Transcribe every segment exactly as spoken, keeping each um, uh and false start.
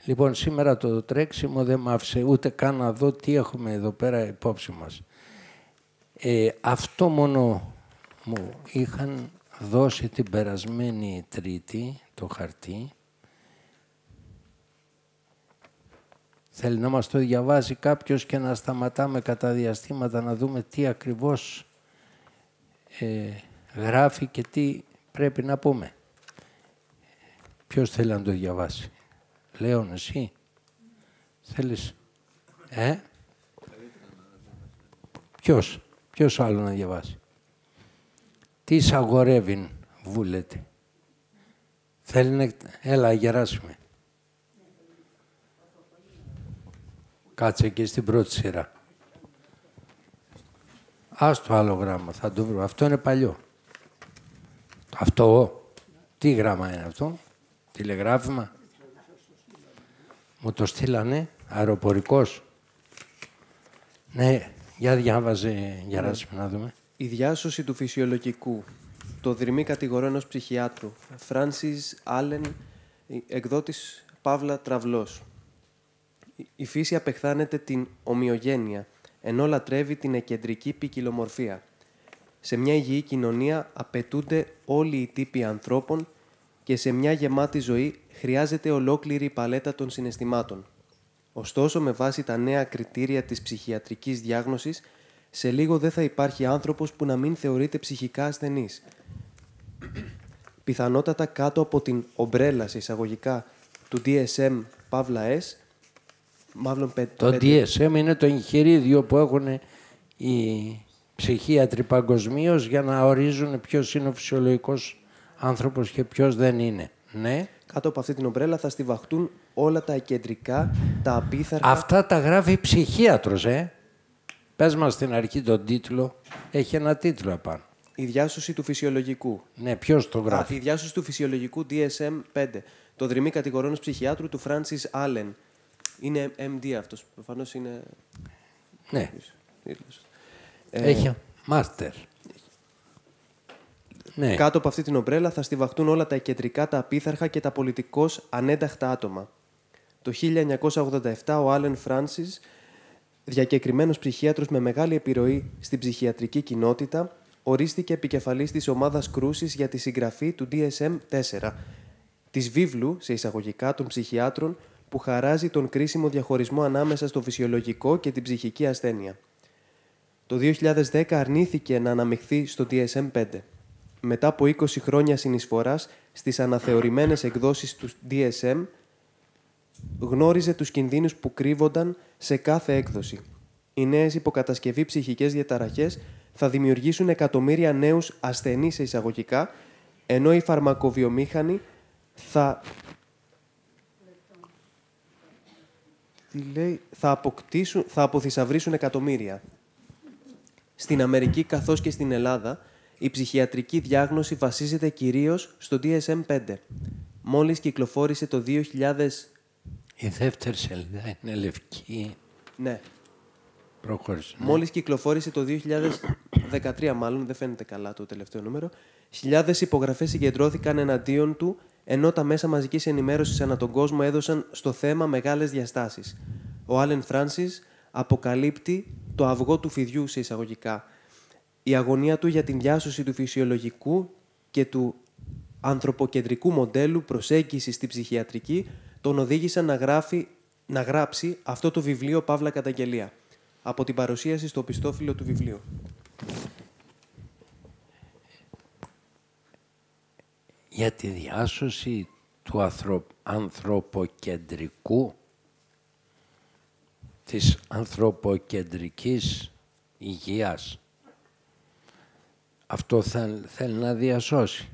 Λοιπόν, σήμερα το τρέξιμο δεν μ' άφησε ούτε καν να δω τι έχουμε εδώ πέρα υπόψη μας. Ε, αυτό μόνο μου είχαν δώσει την περασμένη Τρίτη, το χαρτί. Θέλει να μας το διαβάζει κάποιος και να σταματάμε κατά διαστήματα να δούμε τι ακριβώς ε, γράφει και τι πρέπει να πούμε. Ποιος θέλει να το διαβάσει? Λέων, εσύ. Θέλεις? Ε? Ποιος? Ποιος άλλο να διαβάσει? Τι εισαγορεύει, βούλετε? Θέλει να... Έλα, Γεράσιμε. Κάτσε εκεί στην πρώτη σειρά. Ας το άλλο γράμμα, θα το βρω. Αυτό είναι παλιό. Αυτό, τι γράμμα είναι αυτό? Τηλεγράφημα. Μου το στείλανε, αεροπορικός. Ναι, για διάβαζε, Γεράσιμο, να δούμε. Η διάσωση του φυσιολογικού. Το δρυμή κατηγορώ ενός ψυχιάτρου. Φράνσις Άλεν, εκδότης Παύλα Τραυλός. Η φύση απεχθάνεται την ομοιογένεια, ενώ λατρεύει την εκεντρική ποικιλομορφία. Σε μια υγιή κοινωνία απαιτούνται όλοι οι τύποι ανθρώπων και σε μια γεμάτη ζωή χρειάζεται ολόκληρη η παλέτα των συναισθημάτων. Ωστόσο, με βάση τα νέα κριτήρια της ψυχιατρικής διάγνωσης, σε λίγο δεν θα υπάρχει άνθρωπος που να μην θεωρείται ψυχικά ασθενής. Πιθανότατα κάτω από την ομπρέλα, σε εισαγωγικά, του ντι ες εμ Παύλα S, μάλλον πέ, το ντι ες εμ είναι το εγχειρίδιο που έχουν οι ψυχίατροι παγκοσμίως για να ορίζουν ποιος είναι ο φυσιολογικός άνθρωπος και ποιος δεν είναι. Ναι. Κάτω από αυτή την ομπρέλα θα στιβαχτούν όλα τα κεντρικά, τα απίθαρχα... Αυτά τα γράφει ψυχίατρος, ε. Πες μας στην αρχή τον τίτλο. Έχει ένα τίτλο επάνω. Η διάσωση του φυσιολογικού. Ναι, ποιος το γράφει? Α, η διάσωση του φυσιολογικού ντι ες εμ πέντε. Το δρυμή κατηγορώ ενός ψυχιάτρου του Φράνσις Άλεν. Είναι εμ ντι αυτός. Προφανώς είναι... Ναι. Ε... Έχει μάστερ. Ναι. Κάτω από αυτή την ομπρέλα θα στιβαχτούν όλα τα κεντρικά, τα απίθαρχα και τα πολιτικώς ανένταχτα άτομα. Το χίλια εννιακόσια ογδόντα επτά ο Άλεν Φράνσις, διακεκριμένος ψυχίατρος με μεγάλη επιρροή στην ψυχιατρική κοινότητα, ορίστηκε επικεφαλής της ομάδας κρούσης για τη συγγραφή του ντι ες εμ τέσσερα, της βίβλου, σε εισαγωγικά, των ψυχιάτρων που χαράζει τον κρίσιμο διαχωρισμό ανάμεσα στο φυσιολογικό και την ψυχική ασθένεια. Το δύο χιλιάδες δέκα αρνήθηκε να αναμειχθεί στο ντι ες εμ πέντε. Μετά από είκοσι χρόνια συνεισφοράς στις αναθεωρημένες εκδόσεις του ντι ες εμ, γνώριζε τους κινδύνους που κρύβονταν σε κάθε έκδοση. Οι νέες υποκατασκευή ψυχικές διαταραχές θα δημιουργήσουν εκατομμύρια νέους ασθενείς σε εισαγωγικά, ενώ οι φαρμακοβιομήχανοι θα... Τι λέει, θα αποκτήσουν, θα αποθυσαυρίσουν εκατομμύρια. Στην Αμερική καθώς και στην Ελλάδα, η ψυχιατρική διάγνωση βασίζεται κυρίως στο ντι ες εμ πέντε. Μόλις κυκλοφόρησε το δύο χιλιάδες... Η δεύτερη σελίδα είναι λευκή. Ναι. Προχώρησε. Ναι. Μόλις κυκλοφόρησε το δύο χιλιάδες δεκατρία, μάλλον, δεν φαίνεται καλά το τελευταίο νούμερο, χιλιάδες υπογραφές συγκεντρώθηκαν εναντίον του, ενώ τα μέσα μαζικής ενημέρωσης ανά τον κόσμο έδωσαν στο θέμα μεγάλες διαστάσεις. Ο Άλεν Φράνσις αποκαλύπτει το αυγό του φιδιού, σε εισαγωγικά. Η αγωνία του για την διάσωση του φυσιολογικού και του ανθρωποκεντρικού μοντέλου προσέγγισης στη ψυχιατρική τον οδήγησαν να, γράφει, να γράψει αυτό το βιβλίο Παύλα Καταγγελία, από την παρουσίαση στο οπιστόφυλλο του βιβλίου. Για τη διάσωση του ανθρω... ανθρωποκεντρικού, της ανθρωποκεντρικής υγείας. Αυτό θέλ, θέλει να διασώσει.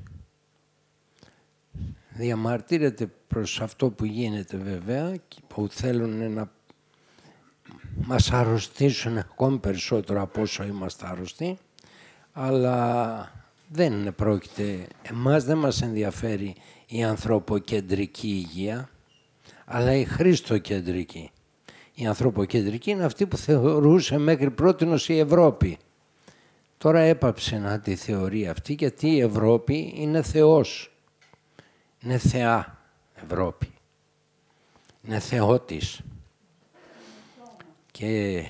Διαμαρτύρεται προς αυτό που γίνεται βέβαια, που θέλουν να μας αρρωστήσουν ακόμη περισσότερο από όσο είμαστε αρρωστοί, αλλά δεν είναι πρόκειται, εμάς δεν μας ενδιαφέρει η ανθρωποκεντρική υγεία, αλλά η χριστοκεντρική. Η ανθρωποκεντρική είναι αυτή που θεωρούσε μέχρι πρότινος η Ευρώπη. Τώρα έπαψε να τη θεωρεί αυτή, γιατί η Ευρώπη είναι Θεός. Είναι θεά Ευρώπη. είναι θεότης. Και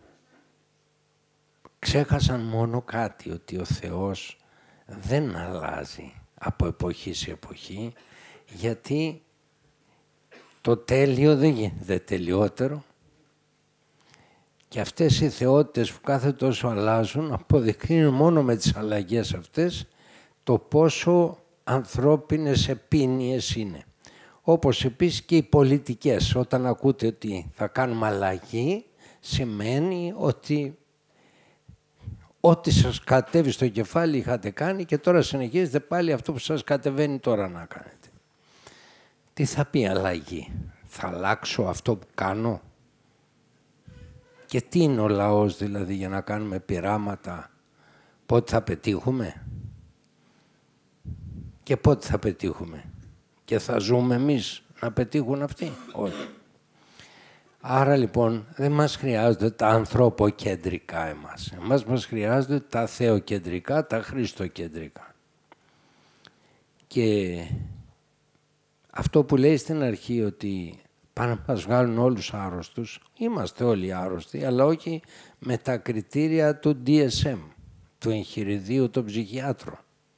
ξέχασαν μόνο κάτι, ότι ο Θεός δεν αλλάζει από εποχή σε εποχή, γιατί το τέλειο δεν γίνεται τελειότερο και αυτές οι θεότητες που κάθε τόσο αλλάζουν αποδεικνύουν μόνο με τις αλλαγές αυτές το πόσο ανθρώπινες επίνοιες είναι. Όπως επίσης και οι πολιτικές. Όταν ακούτε ότι θα κάνουμε αλλαγή, σημαίνει ότι ό,τι σας κατέβει στο κεφάλι είχατε κάνει και τώρα συνεχίζετε πάλι αυτό που σας κατεβαίνει τώρα να κάνετε. Τι θα πει αλλαγή? Θα αλλάξω αυτό που κάνω? Και τι είναι ο λαός δηλαδή για να κάνουμε πειράματα? Πότε θα πετύχουμε? Και πότε θα πετύχουμε? Και θα ζούμε εμείς να πετύχουν αυτοί? Όχι. Άρα λοιπόν δεν μας χρειάζονται τα ανθρωποκεντρικά εμάς. Εμάς μας χρειάζονται τα θεοκεντρικά, τα χριστοκεντρικά. Και αυτό που λέει στην αρχή ότι πάνε να μας βγάλουν όλους άρρωστους, είμαστε όλοι άρρωστοι, αλλά όχι με τα κριτήρια του ντι ες εμ, του εγχειριδίου των ψυχιάτρων.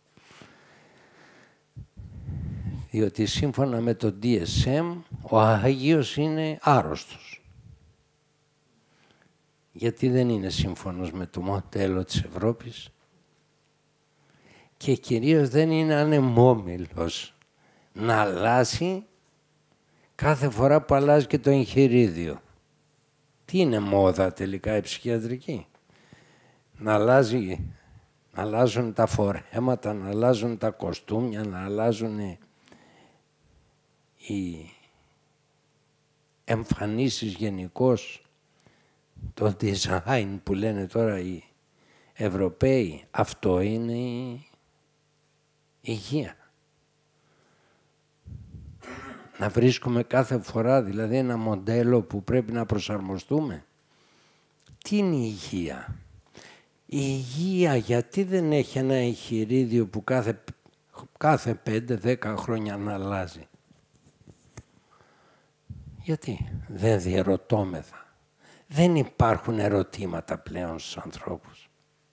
Διότι σύμφωνα με το ντι ες εμ ο Άγιος είναι άρρωστος. Γιατί δεν είναι σύμφωνος με το μοντέλο της Ευρώπης και κυρίως δεν είναι ανεμόμυλος να αλλάζει κάθε φορά που αλλάζει και το εγχειρίδιο. Τι είναι μόδα τελικά η ψυχιατρική? Να αλλάζει, να αλλάζουν τα φορέματα, να αλλάζουν τα κοστούμια, να αλλάζουν οι εμφανίσεις γενικώς, το design που λένε τώρα οι Ευρωπαίοι. Αυτό είναι η υγεία. Να βρίσκουμε κάθε φορά δηλαδή ένα μοντέλο που πρέπει να προσαρμοστούμε. Τι είναι η υγεία? Η υγεία γιατί δεν έχει ένα εγχειρίδιο που κάθε, κάθε πέντε δέκα χρόνια να αλλάζει? Γιατί δεν διερωτώμεθα? Δεν υπάρχουν ερωτήματα πλέον στους ανθρώπους.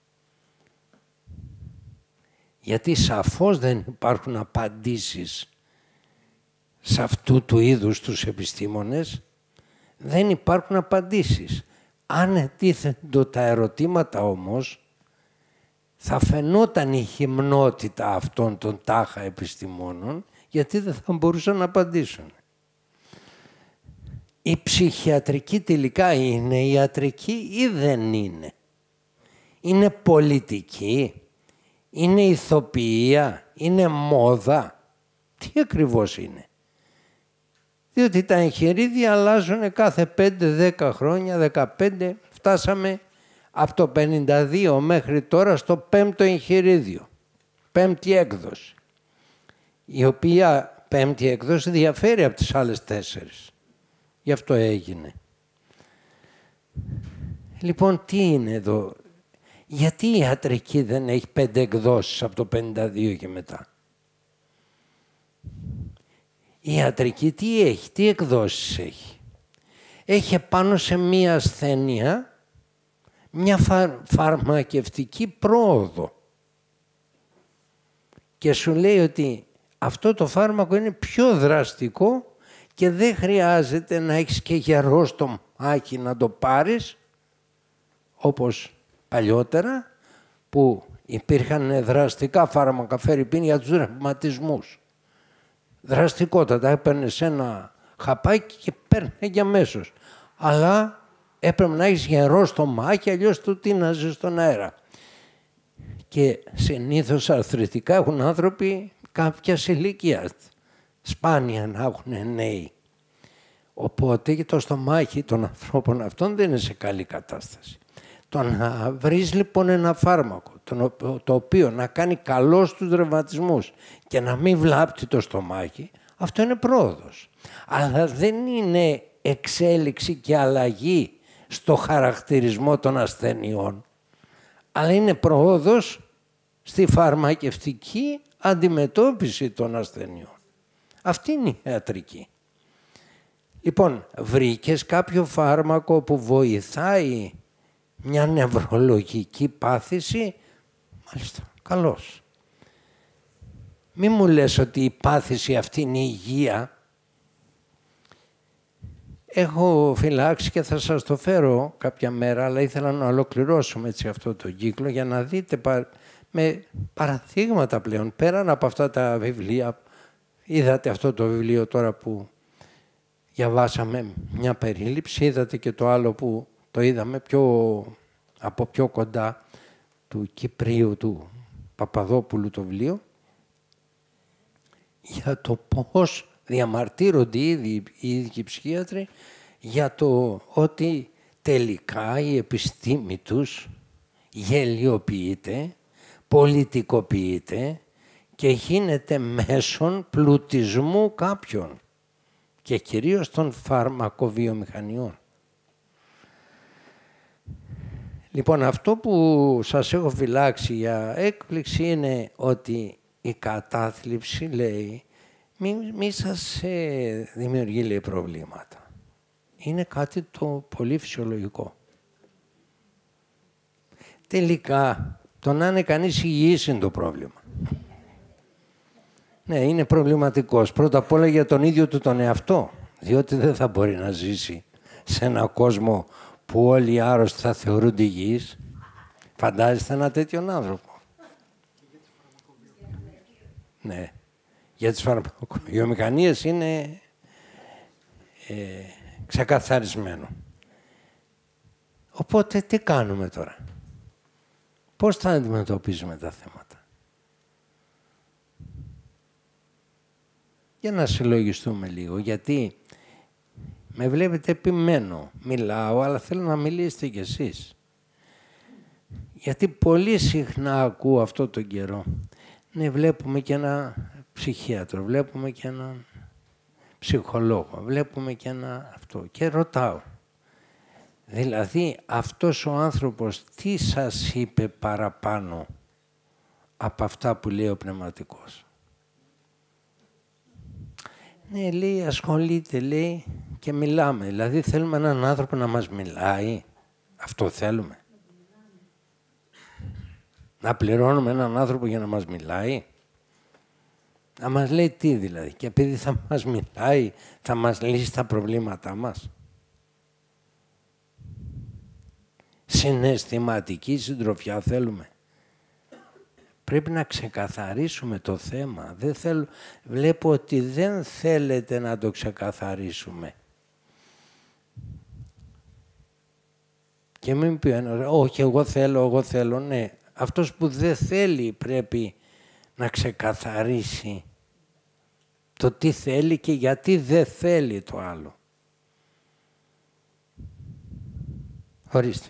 Γιατί σαφώς δεν υπάρχουν απαντήσεις σε αυτού του είδους τους επιστήμονες. Δεν υπάρχουν απαντήσεις. Αν ετίθεντο τα ερωτήματα όμως, θα φαινόταν η χυμνότητα αυτών των τάχα επιστημόνων, γιατί δεν θα μπορούσαν να απαντήσουν. Η ψυχιατρική τελικά είναι ιατρική ή δεν είναι? Είναι πολιτική? Είναι ηθοποιία? Είναι μόδα? Τι ακριβώς είναι? Διότι τα εγχειρίδια αλλάζουν κάθε πέντε δέκα χρόνια, δεκαπέντε, φτάσαμε από το πενήντα δύο μέχρι τώρα στο πέμπτο εγχειρίδιο, πέμπτη έκδοση, η οποία πέμπτη έκδοση διαφέρει από τις άλλες τέσσερις. Γι' αυτό έγινε. Λοιπόν, τι είναι εδώ? Γιατί η ιατρική δεν έχει πέντε εκδόσεις από το πενήντα δύο και μετά? Η ιατρική τι έχει, τι εκδόσεις έχει? Έχει πάνω σε μία ασθένεια μια φα... φαρμακευτική πρόοδο. Και σου λέει ότι αυτό το φάρμακο είναι πιο δραστικό και δεν χρειάζεται να έχεις και γερό στομάχι να το πάρεις, όπως παλιότερα που υπήρχαν δραστικά φάρμακα φερρυπίν για τους ρευματισμούς. Δραστικότατα έπαιρνες ένα χαπάκι και παίρνε αμέσως. Αλλά έπρεπε να έχεις γερό στομάχι, αλλιώς το τίναζε στον αέρα. Και συνήθως αρθρητικά έχουν άνθρωποι κάποιας ηλικίας. Σπάνια να έχουν νέοι. Οπότε και το στομάχι των ανθρώπων αυτών δεν είναι σε καλή κατάσταση. Το να βρεις λοιπόν ένα φάρμακο το, το οποίο να κάνει καλό στους ρευματισμούς και να μην βλάπτει το στομάχι, αυτό είναι πρόοδος. Αλλά δεν είναι εξέλιξη και αλλαγή στο χαρακτηρισμό των ασθενειών, αλλά είναι πρόοδος στη φαρμακευτική αντιμετώπιση των ασθενειών. Αυτή είναι η ιατρική. Λοιπόν, βρήκες κάποιο φάρμακο που βοηθάει μια νευρολογική πάθηση? Μάλιστα, καλώς. Μη μου λες ότι η πάθηση αυτή είναι υγεία. Έχω φυλάξει και θα σας το φέρω κάποια μέρα, αλλά ήθελα να ολοκληρώσουμε έτσι αυτό το κύκλο για να δείτε με παραδείγματα πλέον, πέραν από αυτά τα βιβλία. Είδατε αυτό το βιβλίο τώρα που διαβάσαμε μια περίληψη, είδατε και το άλλο που το είδαμε πιο, από πιο κοντά, του Κυπρίου, του Παπαδόπουλου το βιβλίο, για το πώς διαμαρτύρονται ήδη οι ίδιοι ψυχίατροι για το ότι τελικά η επιστήμη τους γελιοποιείται, πολιτικοποιείται και γίνεται μέσον πλουτισμού κάποιων και κυρίως των φαρμακοβιομηχανιών. Λοιπόν, αυτό που σας έχω φυλάξει για έκπληξη είναι ότι η κατάθλιψη, λέει, μη, μη σας ε, δημιουργεί, λέει, προβλήματα. Είναι κάτι το πολύ φυσιολογικό. Τελικά, το να είναι κανείς υγιής είναι το πρόβλημα. Ναι, είναι προβληματικός. Πρώτα απ' όλα για τον ίδιο του τον εαυτό, διότι δεν θα μπορεί να ζήσει σε έναν κόσμο που όλοι οι άρρωστοι θα θεωρούνται υγιείς. Φαντάζεστε ένα τέτοιον άνθρωπο. Ναι. Για τις φαρμακοβιομηχανίες είναι ε, ξεκαθαρισμένο. Οπότε τι κάνουμε τώρα? Πώς θα αντιμετωπίζουμε τα θέματα? Για να συλλογιστούμε λίγο, γιατί με βλέπετε επιμένω, μιλάω, αλλά θέλω να μιλήσετε κι εσείς. Γιατί πολύ συχνά ακούω αυτό τον καιρό. Ναι, βλέπουμε και ένα ψυχίατρο, βλέπουμε και έναν ψυχολόγο, βλέπουμε και ένα αυτό. Και ρωτάω, δηλαδή αυτός ο άνθρωπος τι σας είπε παραπάνω από αυτά που λέει ο πνευματικός? Ναι, λέει, ασχολείται, λέει, και μιλάμε. Δηλαδή θέλουμε έναν άνθρωπο να μας μιλάει. Αυτό θέλουμε. Να πληρώνουμε έναν άνθρωπο για να μας μιλάει. Να μας λέει τι δηλαδή? Και επειδή θα μας μιλάει, θα μας λύσει τα προβλήματά μας. Συναισθηματική συντροφιά θέλουμε. Πρέπει να ξεκαθαρίσουμε το θέμα. Δεν θέλω... Βλέπω ότι δεν θέλετε να το ξεκαθαρίσουμε. Και μην πει ένα, όχι, εγώ θέλω, εγώ θέλω. Ναι, αυτός που δεν θέλει πρέπει να ξεκαθαρίσει το τι θέλει και γιατί δεν θέλει το άλλο. Ορίστε.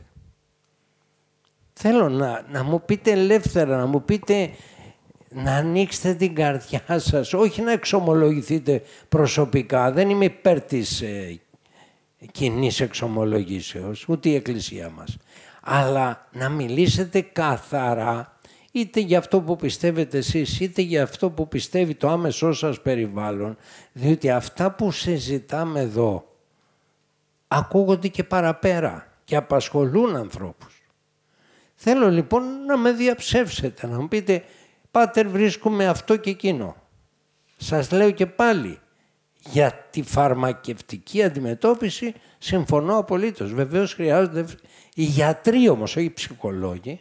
Θέλω να, να μου πείτε ελεύθερα, να μου πείτε να ανοίξετε την καρδιά σας, όχι να εξομολογηθείτε προσωπικά. Δεν είμαι υπέρ της ε, κοινής εξομολογήσεως, ούτε η Εκκλησία μας. Αλλά να μιλήσετε καθαρά, είτε για αυτό που πιστεύετε εσείς, είτε για αυτό που πιστεύει το άμεσό σας περιβάλλον, διότι αυτά που συζητάμε εδώ ακούγονται και παραπέρα και απασχολούν ανθρώπους. Θέλω λοιπόν να με διαψεύσετε, να μου πείτε, πάτερ, βρίσκουμε αυτό και εκείνο. Σας λέω και πάλι, για τη φαρμακευτική αντιμετώπιση συμφωνώ απολύτως. Βεβαίως χρειάζονται οι γιατροί όμως, όχι οι ψυχολόγοι.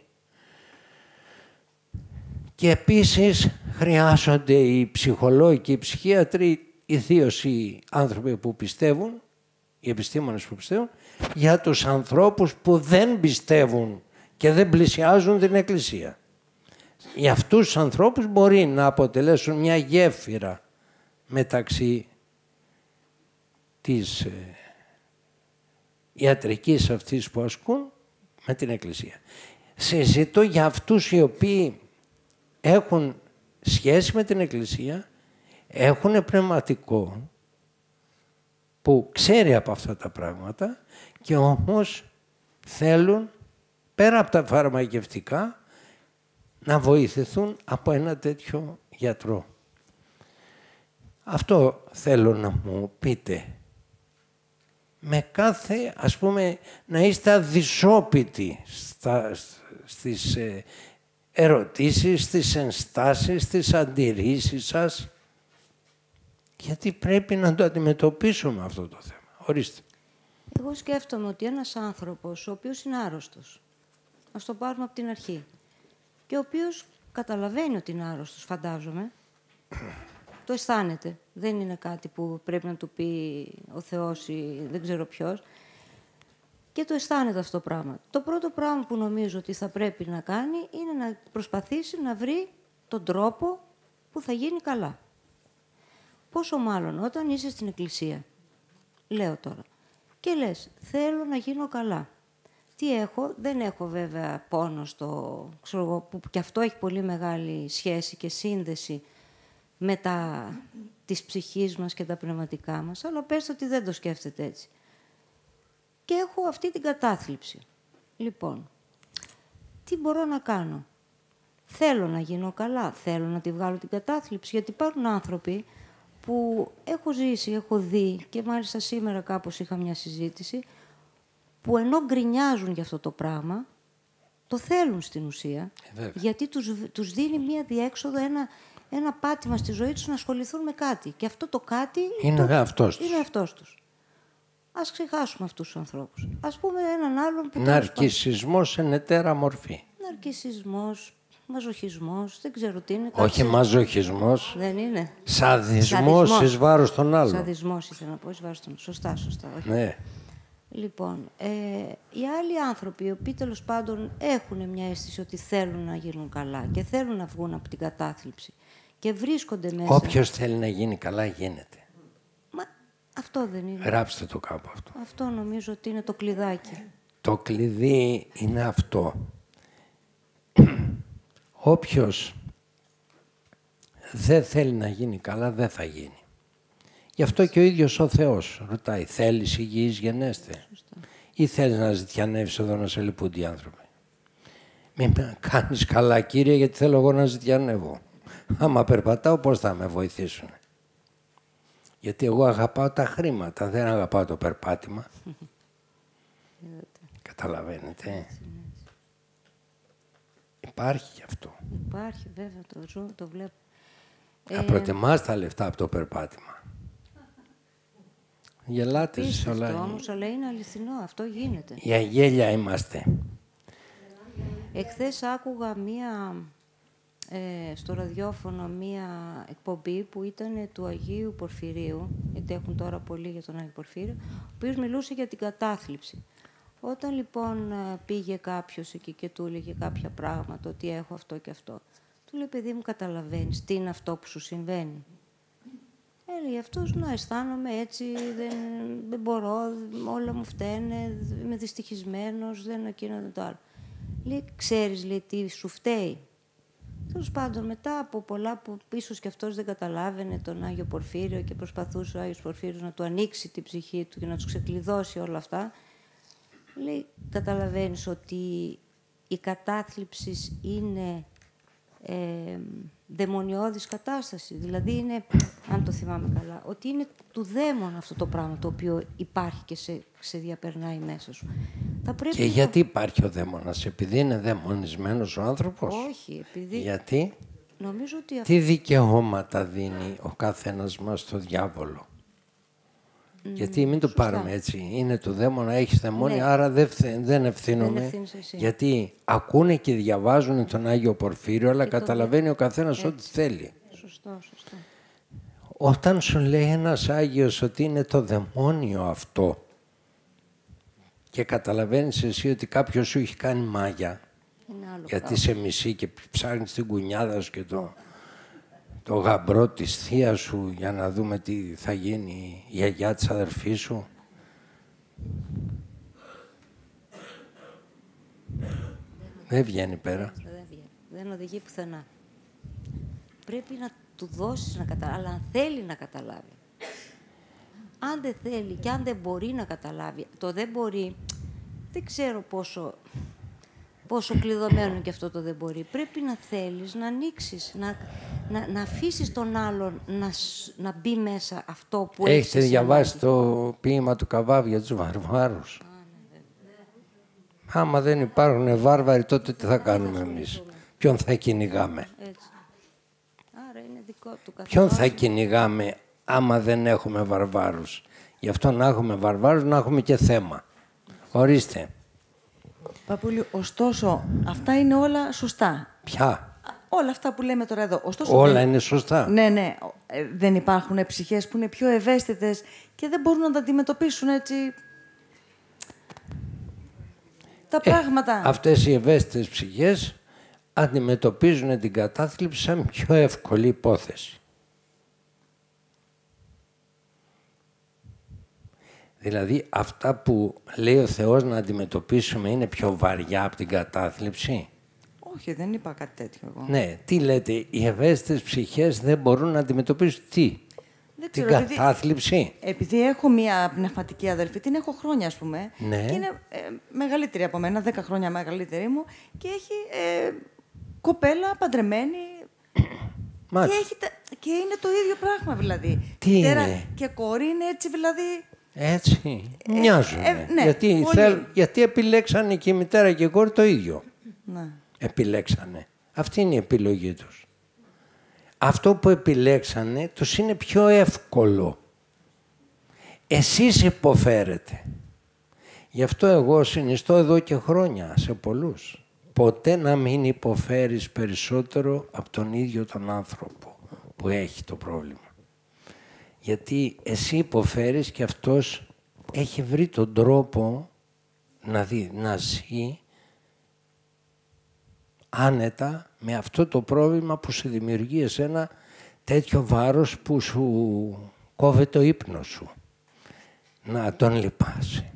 Και επίσης χρειάζονται οι ψυχολόγοι και οι ψυχίατροι, ιδίως οι άνθρωποι που πιστεύουν, οι επιστήμονες που πιστεύουν, για τους ανθρώπους που δεν πιστεύουν και δεν πλησιάζουν την Εκκλησία. Για αυτούς τους ανθρώπους μπορεί να αποτελέσουν μια γέφυρα μεταξύ της ε, ιατρικής αυτής που ασκούν με την Εκκλησία. Συζητώ για αυτούς οι οποίοι έχουν σχέση με την Εκκλησία, έχουν πνευματικό που ξέρει από αυτά τα πράγματα και όμως θέλουν πέρα από τα φαρμακευτικά να βοηθηθούν από ένα τέτοιο γιατρό. Αυτό θέλω να μου πείτε. με κάθε, ας πούμε, να είστε αδυσόπιτοι στα, στις ε, ερωτήσεις, στις ενστάσεις, στις αντιρρήσεις σας, γιατί πρέπει να το αντιμετωπίσουμε αυτό το θέμα. Ορίστε. Εγώ σκέφτομαι ότι ένας άνθρωπος, ο οποίος είναι άρρωστος, ας το πάρουμε από την αρχή, και ο οποίος καταλαβαίνει ότι είναι άρρωστος, φαντάζομαι, το αισθάνεται. Δεν είναι κάτι που πρέπει να του πει ο Θεός ή δεν ξέρω ποιος. Και το αισθάνεται αυτό το πράγμα. Το πρώτο πράγμα που νομίζω ότι θα πρέπει να κάνει είναι να προσπαθήσει να βρει τον τρόπο που θα γίνει καλά. Πόσο μάλλον όταν είσαι στην εκκλησία, λέω τώρα, και λες θέλω να γίνω καλά. Τι έχω, δεν έχω βέβαια πόνο στο, ξέρω εγώ, που και αυτό έχει πολύ μεγάλη σχέση και σύνδεση με τα της ψυχής μας και τα πνευματικά μας, αλλά πες ότι δεν το σκέφτεται έτσι. Και έχω αυτή την κατάθλιψη. Λοιπόν, τι μπορώ να κάνω? Θέλω να γίνω καλά, θέλω να τη βγάλω την κατάθλιψη, γιατί υπάρχουν άνθρωποι που έχω ζήσει, έχω δει, και μάλιστα σήμερα κάπως είχα μια συζήτηση, που ενώ γκρινιάζουν για αυτό το πράγμα, το θέλουν στην ουσία, ε, γιατί τους, τους δίνει μια διέξοδο, ένα, ένα πάτημα στη ζωή τους να ασχοληθούν με κάτι. Και αυτό το κάτι είναι το, αυτός τους. Είναι αυτός τους. Ας ξεχάσουμε αυτούς τους ανθρώπους. Ας πούμε έναν άλλον που... Ναρκισσισμός εν ετέρα μορφή. Ναρκισσισμός, μαζοχισμός, δεν ξέρω τι είναι. Όχι κάτι... μαζοχισμός. Δεν είναι. Σαδισμός εις βάρος των άλλων. Σαδισμός ήθελα να πω, εις βάρος των... Σωστά, σωστά. Όχι. Ναι. Λοιπόν, ε, οι άλλοι άνθρωποι, οι οποίοι τέλος πάντων έχουν μια αίσθηση ότι θέλουν να γίνουν καλά και θέλουν να βγουν από την κατάθλιψη και βρίσκονται μέσα... Όποιος θέλει να γίνει καλά γίνεται. Μα αυτό δεν είναι. Γράψτε το κάπου αυτό. Αυτό νομίζω ότι είναι το κλειδάκι. Το κλειδί είναι αυτό. Όποιος δεν θέλει να γίνει καλά, δεν θα γίνει. Γι' αυτό και ο ίδιος ο Θεός ρωτάει, θέλεις υγιείς γενέστε? Σωστά. Ή θέλεις να ζητιανεύεις εδώ να σε λυπούνται οι άνθρωποι? Μην με κάνεις καλά, Κύριε, γιατί θέλω εγώ να ζητιανεύω. Άμα περπατάω, πώς θα με βοηθήσουν? Γιατί εγώ αγαπάω τα χρήματα, δεν αγαπάω το περπάτημα. Καταλαβαίνετε. Υπάρχει γι' αυτό. Υπάρχει, βέβαια, το ζω, το βλέπω. Να ε... προτιμάς τα λεφτά από το περπάτημα. Γελάτε σε όλα. Αυτό όμως, αλλά είναι αληθινό, αυτό γίνεται. Για γέλια είμαστε. Εχθές άκουγα μία, ε, στο ραδιόφωνο μία εκπομπή που ήταν του Αγίου Πορφυρίου, γιατί έχουν τώρα πολύ για τον Άγιο Πορφύριο, ο οποίος μιλούσε για την κατάθλιψη. Όταν λοιπόν πήγε κάποιος εκεί και του έλεγε κάποια πράγματα, ότι έχω αυτό και αυτό, του λέει, παιδί μου, καταλαβαίνεις τι είναι αυτό που σου συμβαίνει? Έλεγε αυτός, να αισθάνομαι έτσι, δεν, δεν μπορώ, όλα μου φταίνε, είμαι δυστυχισμένος, δεν εκείνο, δεν το άλλο. Λέει, ξέρεις, λέει, τι σου φταίει? Τέλος πάντων, μετά από πολλά που ίσως και αυτός δεν καταλάβαινε τον Άγιο Πορφύριο και προσπαθούσε ο Άγιος Πορφύριος να του ανοίξει την ψυχή του και να τους ξεκλειδώσει όλα αυτά, λέει, καταλαβαίνεις ότι η κατάθλιψη είναι ε, δαιμονιώδης κατάσταση. Δηλαδή είναι, αν το θυμάμαι καλά, ότι είναι του δαίμονα αυτό το πράγμα το οποίο υπάρχει και σε, σε διαπερνάει μέσα σου. Θα πρέπει και να... γιατί υπάρχει ο δαίμονας? Επειδή είναι δαιμονισμένος ο άνθρωπος? Όχι, επειδή... Γιατί? Νομίζω ότι αυτό... Τι δικαιώματα δίνει ο καθένας μας στο διάβολο? Mm, γιατί μην το σωστά. Πάρουμε έτσι. Είναι του δαίμονα, έχεις δαιμόνια, ναι. Άρα δεν, δεν ευθύνομαι. Γιατί ακούνε και διαβάζουν τον Άγιο Πορφύριο, αλλά και καταλαβαίνει το... ο καθένας έτσι. Ό,τι θέλει. Σωστό, σωστό. Όταν σου λέει ένας Άγιος ότι είναι το δαιμόνιο αυτό και καταλαβαίνεις εσύ ότι κάποιος σου έχει κάνει μάγια, γιατί κάπου. Σε μισεί και ψάχνεις την κουνιάδα σου και το... το γαμπρό της θείας σου για να δούμε τι θα γίνει η γιαγιά της αδερφής σου. Δεν βγαίνει πέρα. Δεν βγαίνει. Δεν οδηγεί πουθενά. Πρέπει να του δώσεις να καταλάβει, αλλά αν θέλει να καταλάβει. Αν δεν θέλει και αν δεν μπορεί να καταλάβει, το δεν μπορεί, δεν ξέρω πόσο... πόσο κλειδωμένο είναι και αυτό το δεν μπορεί. Πρέπει να θέλεις, να ανοίξεις, να, να, να αφήσεις τον άλλον να, να μπει μέσα αυτό που έχει. Έχετε διαβάσει το ποίημα του Καβάβη για τους βαρβάρους? Α, ναι, άμα δεν υπάρχουν βάρβαροι, τότε τι θα κάνουμε εμείς? Ποιον θα κυνηγάμε? Έτσι. Άρα είναι δικό του καθόλου. Ποιον θα κυνηγάμε άμα δεν έχουμε βαρβάρους? Γι' αυτό να έχουμε βαρβάρους, να έχουμε και θέμα. Ορίστε. Παπούλη, ωστόσο, αυτά είναι όλα σωστά. Ποια? Όλα αυτά που λέμε τώρα εδώ. Ωστόσο, όλα δεν... είναι σωστά. Ναι, ναι. Ε, δεν υπάρχουν ψυχές που είναι πιο ευαίσθητες και δεν μπορούν να τα αντιμετωπίσουν έτσι τα ε, πράγματα. Αυτές οι ευαίσθητες ψυχές αντιμετωπίζουν την κατάθλιψη σαν πιο εύκολη υπόθεση. Δηλαδή, αυτά που λέει ο Θεός να αντιμετωπίσουμε είναι πιο βαριά από την κατάθλιψη. Όχι, δεν είπα κάτι τέτοιο εγώ. Ναι, τι λέτε, οι ευαίσθητες ψυχές δεν μπορούν να αντιμετωπίσουν τι? Δεν την ξέρω, κατάθλιψη. Επειδή, επειδή έχω μία πνευματική αδελφή, την έχω χρόνια, ας πούμε, ναι. και είναι ε, μεγαλύτερη από μένα, δέκα χρόνια μεγαλύτερη μου, και έχει ε, κοπέλα παντρεμένη. Και, έχει, και είναι το ίδιο πράγμα, δηλαδή. Τι Τέρα είναι? και κόρη είναι έτσι, δηλαδή. Έτσι, μοιάζουν. Ε, ε, ναι, γιατί, θέλ, γιατί επιλέξανε και η μητέρα και η κόρη το ίδιο. Ναι. Επιλέξανε. Αυτή είναι η επιλογή τους. Αυτό που επιλέξανε τους είναι πιο εύκολο. Εσείς υποφέρετε. Γι' αυτό εγώ συνιστώ εδώ και χρόνια σε πολλούς. Ποτέ να μην υποφέρεις περισσότερο από τον ίδιο τον άνθρωπο που έχει το πρόβλημα. Γιατί εσύ υποφέρεις και αυτός έχει βρει τον τρόπο να, δει, να ζει άνετα με αυτό το πρόβλημα που σου δημιουργεί εσένα τέτοιο βάρος που σου κόβει το ύπνο σου. Να τον λυπάσαι.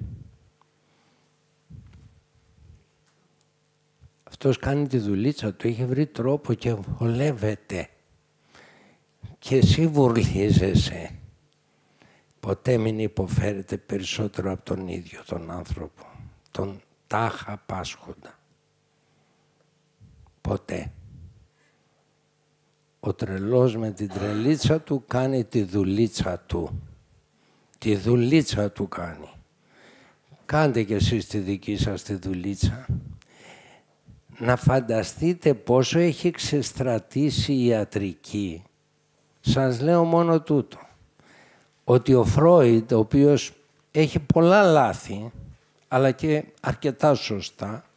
Αυτός κάνει τη δουλίτσα του, έχει βρει τρόπο και βολεύεται. Και εσύ βουρλίζεσαι. Ποτέ μην υποφέρετε περισσότερο από τον ίδιο τον άνθρωπο, τον τάχα πάσχοντα. Ποτέ. Ο τρελός με την τρελίτσα του κάνει τη δουλίτσα του. Τη δουλίτσα του κάνει. Κάντε κι εσείς τη δική σας τη δουλίτσα. Να φανταστείτε πόσο έχει ξεστρατήσει η ιατρική. Σας λέω μόνο τούτο. Ότι ο Φρόιντ, ο οποίος έχει πολλά λάθη, αλλά και αρκετά σωστά,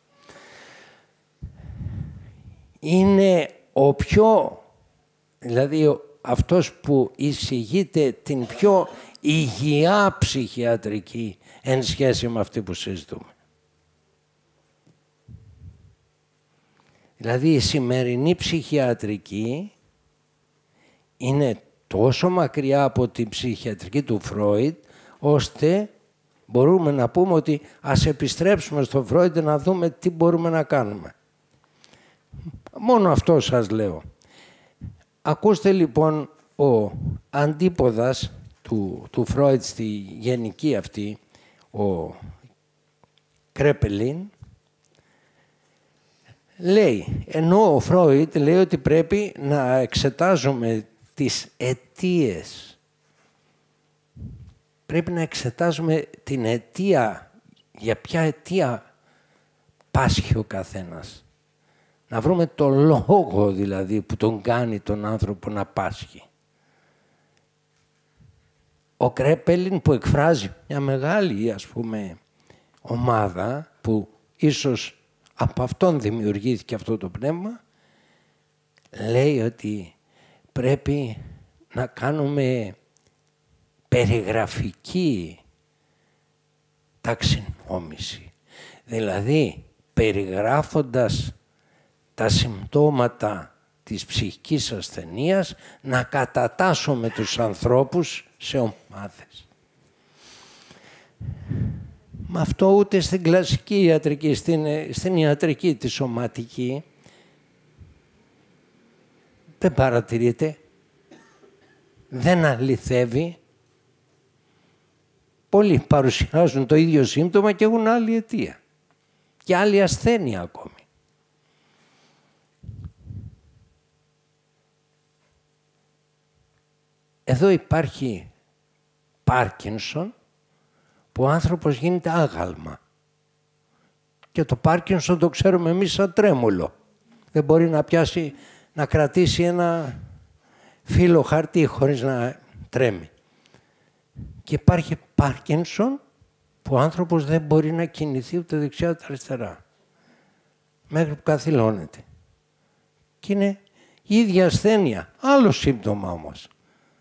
είναι ο πιο, δηλαδή αυτός που εισηγείται την πιο υγιειά ψυχιατρική εν σχέση με αυτή που συζητούμε. Δηλαδή η σημερινή ψυχιατρική είναι τόσο μακριά από την ψυχιατρική του Φρόιντ, ώστε μπορούμε να πούμε ότι ας επιστρέψουμε στο Φρόιντ να δούμε τι μπορούμε να κάνουμε. Μόνο αυτό σας λέω. Ακούστε λοιπόν ο αντίποδας του, του Φρόιντ στη γενική αυτή, ο Κρέπελιν, λέει, ενώ ο Φρόιντ λέει ότι πρέπει να εξετάζουμε τις αιτίες. Πρέπει να εξετάζουμε την αιτία, για ποια αιτία πάσχει ο καθένας. Να βρούμε το λόγο δηλαδή που τον κάνει τον άνθρωπο να πάσχει. Ο Κρέπελιν που εκφράζει μια μεγάλη ας πούμε ομάδα που ίσως από αυτόν δημιουργήθηκε αυτό το πνεύμα, λέει ότι πρέπει να κάνουμε περιγραφική ταξινόμηση. Δηλαδή, περιγράφοντας τα συμπτώματα της ψυχικής ασθενείας, να κατατάσσουμε τους ανθρώπους σε ομάδες. Με αυτό ούτε στην κλασική ιατρική, στην, στην ιατρική τη σωματική, δεν παρατηρείται, δεν αληθεύει. Πολλοί παρουσιάζουν το ίδιο σύμπτωμα και έχουν άλλη αιτία και άλλη ασθένεια ακόμη. εδώ υπάρχει Πάρκινσον, που ο άνθρωπος γίνεται άγαλμα. Και το Πάρκινσον το ξέρουμε εμείς σαν τρέμουλο. Δεν μπορεί να πιάσει, να κρατήσει ένα φύλλο χαρτί χωρίς να τρέμει. Και υπάρχει Πάρκινσον, που ο άνθρωπος δεν μπορεί να κινηθεί ούτε δεξιά ούτε αριστερά. Μέχρι που καθυλώνεται. Και είναι η ίδια ασθένεια. Άλλο σύμπτωμα όμως.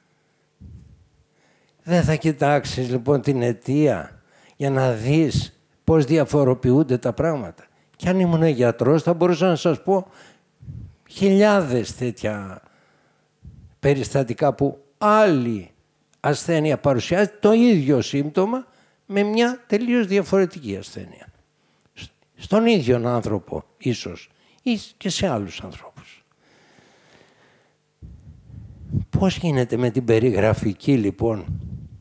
Δεν θα κοιτάξεις λοιπόν την αιτία για να δεις πώς διαφοροποιούνται τα πράγματα. Και αν ήμουν γιατρός θα μπορούσα να σας πω χιλιάδες τέτοια περιστατικά που άλλη ασθένεια παρουσιάζει το ίδιο σύμπτωμα με μια τελείως διαφορετική ασθένεια. Στον ίδιο άνθρωπο ίσως ή και σε άλλους ανθρώπους. Πώς γίνεται με την περιγραφική λοιπόν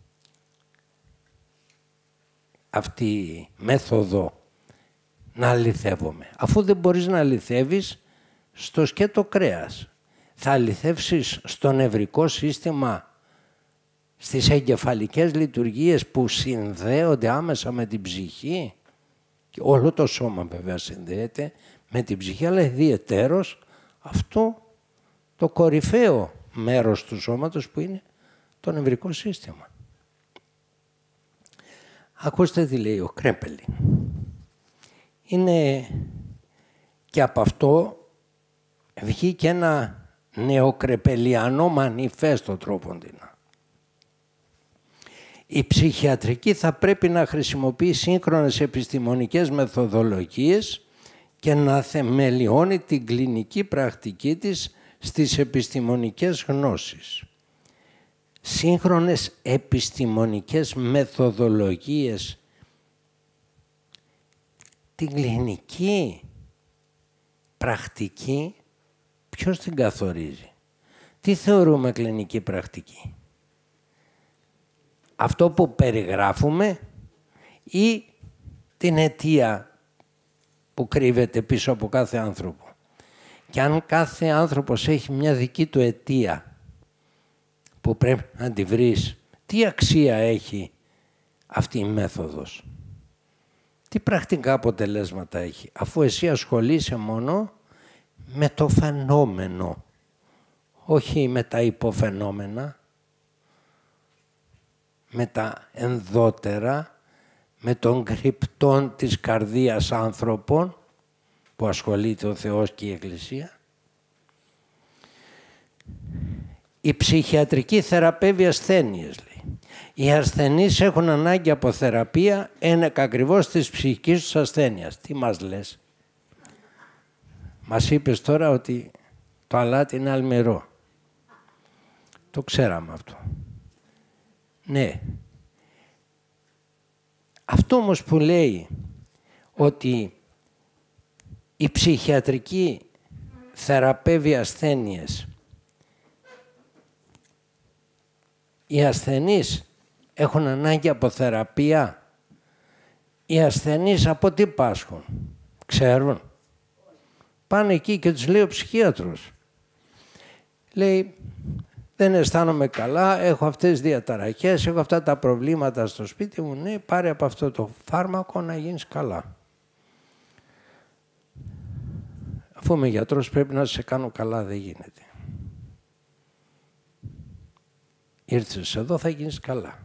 αυτή η μέθοδο να αληθεύομαι, αφού δεν μπορείς να αληθεύεις στο σκέτο κρέας. Θα αληθεύσεις στο νευρικό σύστημα, στις εγκεφαλικές λειτουργίες που συνδέονται άμεσα με την ψυχή. Και όλο το σώμα βέβαια συνδέεται με την ψυχή, αλλά ιδιαιτέρως αυτό το κορυφαίο μέρος του σώματος που είναι το νευρικό σύστημα. Ακούστε τι λέει ο Κρέπελιν. Είναι και από αυτό βγήκε ένα νεοκρεπελιανό μανιφέστο τρόποντινα. Η ψυχιατρική θα πρέπει να χρησιμοποιεί σύγχρονες επιστημονικές μεθοδολογίες και να θεμελιώνει την κλινική πρακτική της στις επιστημονικές γνώσεις. Σύγχρονες επιστημονικές μεθοδολογίες, την κλινική πρακτική, ποιος την καθορίζει? Τι θεωρούμε κλινική πρακτική? Αυτό που περιγράφουμε ή την αιτία που κρύβεται πίσω από κάθε άνθρωπο? Και αν κάθε άνθρωπος έχει μια δική του αιτία που πρέπει να τη βρεις, τι αξία έχει αυτή η μέθοδος? Τι πρακτικά αποτελέσματα έχει, αφού εσύ ασχολείσαι μόνο με το φαινόμενο, όχι με τα υποφαινόμενα, με τα ενδότερα, με τον κρυπτόν της καρδίας άνθρωπων που ασχολείται ο Θεός και η Εκκλησία. Η ψυχιατρική θεραπεύει ασθένειες, λέει. Οι ασθενείς έχουν ανάγκη από θεραπεία ένεκα ακριβώς της ψυχικής τους ασθένειας. Τι μας λες? Μας είπες τώρα ότι το αλάτι είναι αλμυρό. Το ξέραμε αυτό. Ναι. Αυτό όμως που λέει ότι η ψυχιατρική θεραπεύει ασθένειες, οι ασθενείς έχουν ανάγκη από θεραπεία, οι ασθενείς από τι πάσχουν? Ξέρουν? Πάνε εκεί και τους λέει ο ψυχίατρος. Λέει, δεν αισθάνομαι καλά, έχω αυτές τις διαταραχές, έχω αυτά τα προβλήματα στο σπίτι μου. Ναι, πάρε από αυτό το φάρμακο να γίνεις καλά. Αφού είμαι γιατρός πρέπει να σε κάνω καλά, δεν γίνεται. Ήρθες εδώ, θα γίνεις καλά.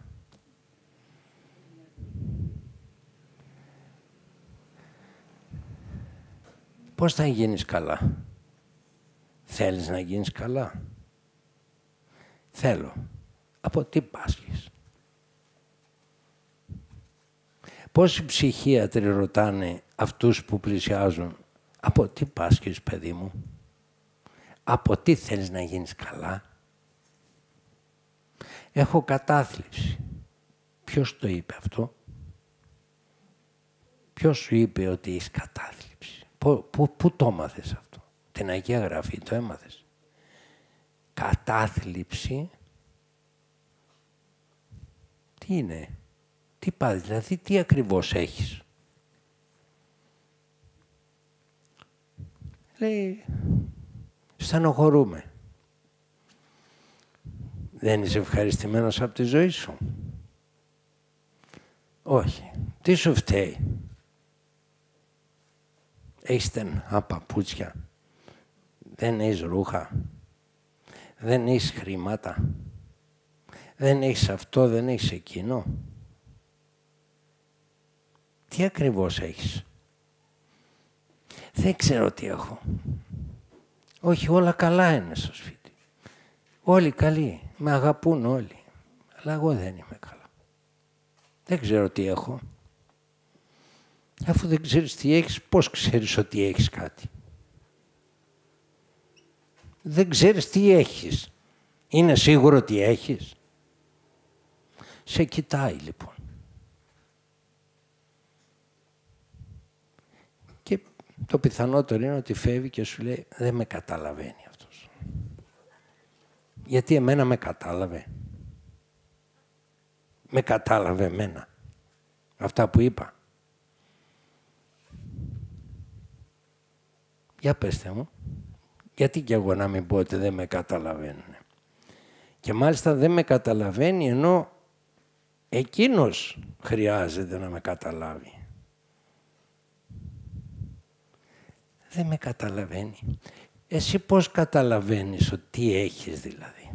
Πώς θα γίνεις καλά? Θέλεις να γίνεις καλά? Θέλω. Από τι πάσχεις? Πόσοι ψυχίατροι ρωτάνε αυτούς που πλησιάζουν, από τι πάσχεις, παιδί μου? Από τι θέλεις να γίνεις καλά? Έχω κατάθλιψη. Ποιος το είπε αυτό? Ποιος σου είπε ότι έχεις κατάθλιψη? Πού, πού, πού το έμαθες αυτό? Την Αγία Γραφή το έμαθες? Κατάθλιψη. Τι είναι? Τι πάει, δηλαδή τι ακριβώς έχεις? Λέει, στενοχωρούμε. Δεν είσαι ευχαριστημένος από τη ζωή σου? Όχι. Τι σου φταίει? Έχεις στενά παπούτσια. Δεν έχεις ρούχα. Δεν έχεις χρήματα. Δεν έχεις αυτό, δεν έχεις εκείνο. Τι ακριβώς έχεις? Δεν ξέρω τι έχω. Όχι, όλα καλά είναι στο σπίτι. Όλοι καλοί. Με αγαπούν όλοι. Αλλά εγώ δεν είμαι καλά. Δεν ξέρω τι έχω. Αφού δεν ξέρεις τι έχεις, πώς ξέρεις ότι έχεις κάτι? Δεν ξέρεις τι έχεις. Είναι σίγουρο τι έχεις? Σε κοιτάει λοιπόν. Και το πιθανότερο είναι ότι φεύγει και σου λέει δεν με καταλαβαίνει αυτός. Γιατί εμένα με κατάλαβε. Με κατάλαβε εμένα. Αυτά που είπα. Για πέστε μου. Γιατί κι εγώ να μην πω ότι δεν με καταλαβαίνουν. Και μάλιστα δεν με καταλαβαίνει ενώ εκείνος χρειάζεται να με καταλάβει. Δεν με καταλαβαίνει. Εσύ πώς καταλαβαίνεις ότι τι έχεις δηλαδή?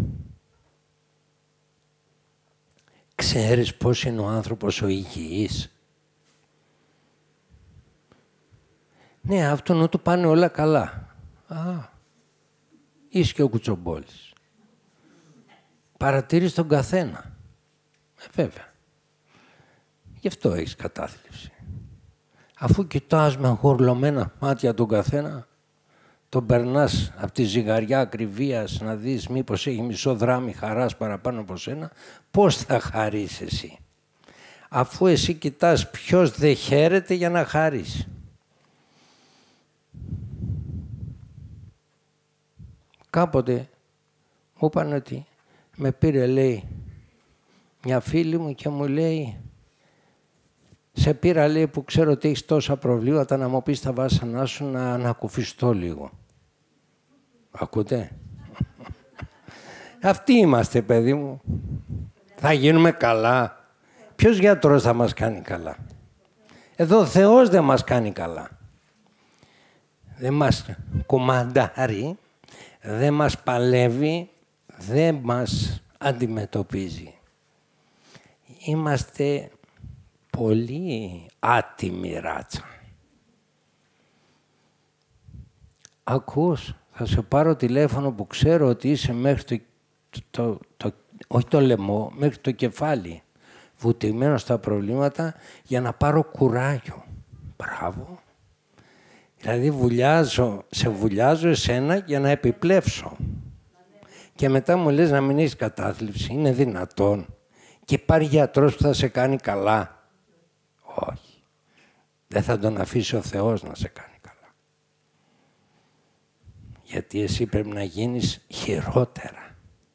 Ξέρεις πώς είναι ο άνθρωπος ο υγιής? Ναι, αυτόν να του πάνε όλα καλά. Α, είσαι και ο κουτσομπόλης. Παρατηρείς τον καθένα. Ε, βέβαια. Γι' αυτό έχεις κατάθλιψη. Αφού κοιτάς με αγορλωμένα μάτια τον καθένα, τον περνάς από τη ζυγαριά ακριβίας να δεις μήπως έχει μισό δράμι χαράς παραπάνω από σένα, πώς θα χαρείς εσύ? Αφού εσύ κοιτάς ποιος δεν χαίρεται για να χαρείς. Κάποτε μου είπαν ότι με πήρε, λέει, μια φίλη μου και μου λέει σε πήρα, λέει, που ξέρω ότι έχεις τόσα προβλήματα να μου πεις τα βάσανά σου να ανακουφιστώ λίγο. Ακούτε? Αυτοί είμαστε, παιδί μου. Θα γίνουμε καλά. Ποιος γιατρός θα μας κάνει καλά? Εδώ ο Θεός δεν μας κάνει καλά. Δεν μας κομμαντάρει, δεν μας παλεύει, δεν μας αντιμετωπίζει. Είμαστε πολύ άτιμη ράτσα. Ακούς, θα σε πάρω τηλέφωνο που ξέρω ότι είσαι μέχρι το, το, το, όχι το λαιμό, μέχρι το κεφάλι, βουτυγμένο στα προβλήματα για να πάρω κουράγιο. Μπράβο. Δηλαδή βουλιάζω, σε βουλιάζω εσένα για να επιπλέψω. Και μετά μου λες να μην έχεις κατάθλιψη. Είναι δυνατόν? Και υπάρχει γιατρός που θα σε κάνει καλά? Όχι. Δεν θα τον αφήσει ο Θεός να σε κάνει καλά. Γιατί εσύ πρέπει να γίνεις χειρότερα.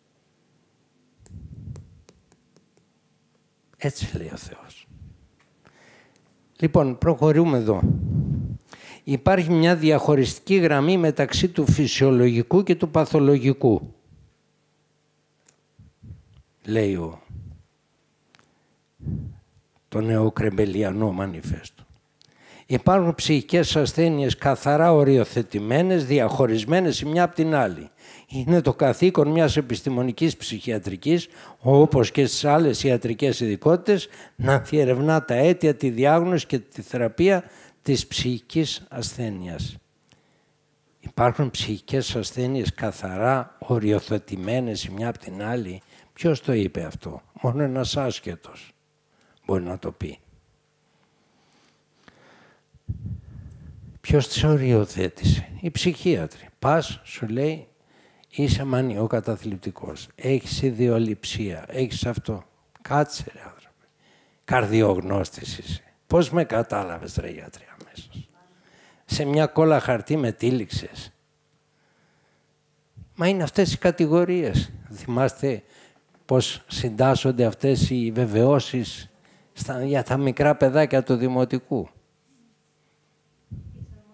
Έτσι λέει ο Θεός. Λοιπόν, προχωρούμε εδώ. Υπάρχει μια διαχωριστική γραμμή μεταξύ του φυσιολογικού και του παθολογικού. Λέει ο, το νεοκρεμπελιανό μανιφέστο. Υπάρχουν ψυχικές ασθένειες καθαρά οριοθετημένες, διαχωρισμένες η μια από την άλλη. Είναι το καθήκον μιας επιστημονικής ψυχιατρικής, όπως και στις άλλες ιατρικές ειδικότητες, να διερευνά τα αίτια, τη διάγνωση και τη θεραπεία της ψυχικής ασθένειας. Υπάρχουν ψυχικές ασθένειες καθαρά οριοθετημένες η μια από την άλλη. Ποιος το είπε αυτό? Μόνο ένας άσχετος μπορεί να το πει. Ποιος τις οριοθέτησε? Οι ψυχίατροι. Πας, σου λέει, είσαι μανιοκαταθλιπτικός, έχεις ιδιοληψία, έχεις αυτό. Κάτσε ρε άνθρωπε. Καρδιογνώστης είσαι. Πώς με κατάλαβες ρε γιατρέ αμέσως? Σε μια κόλλα χαρτί με τύλιξες. Μα είναι αυτές οι κατηγορίες. Θυμάστε πώς συντάσσονται αυτές οι βεβαιώσεις στα, για τα μικρά παιδάκια του δημοτικού.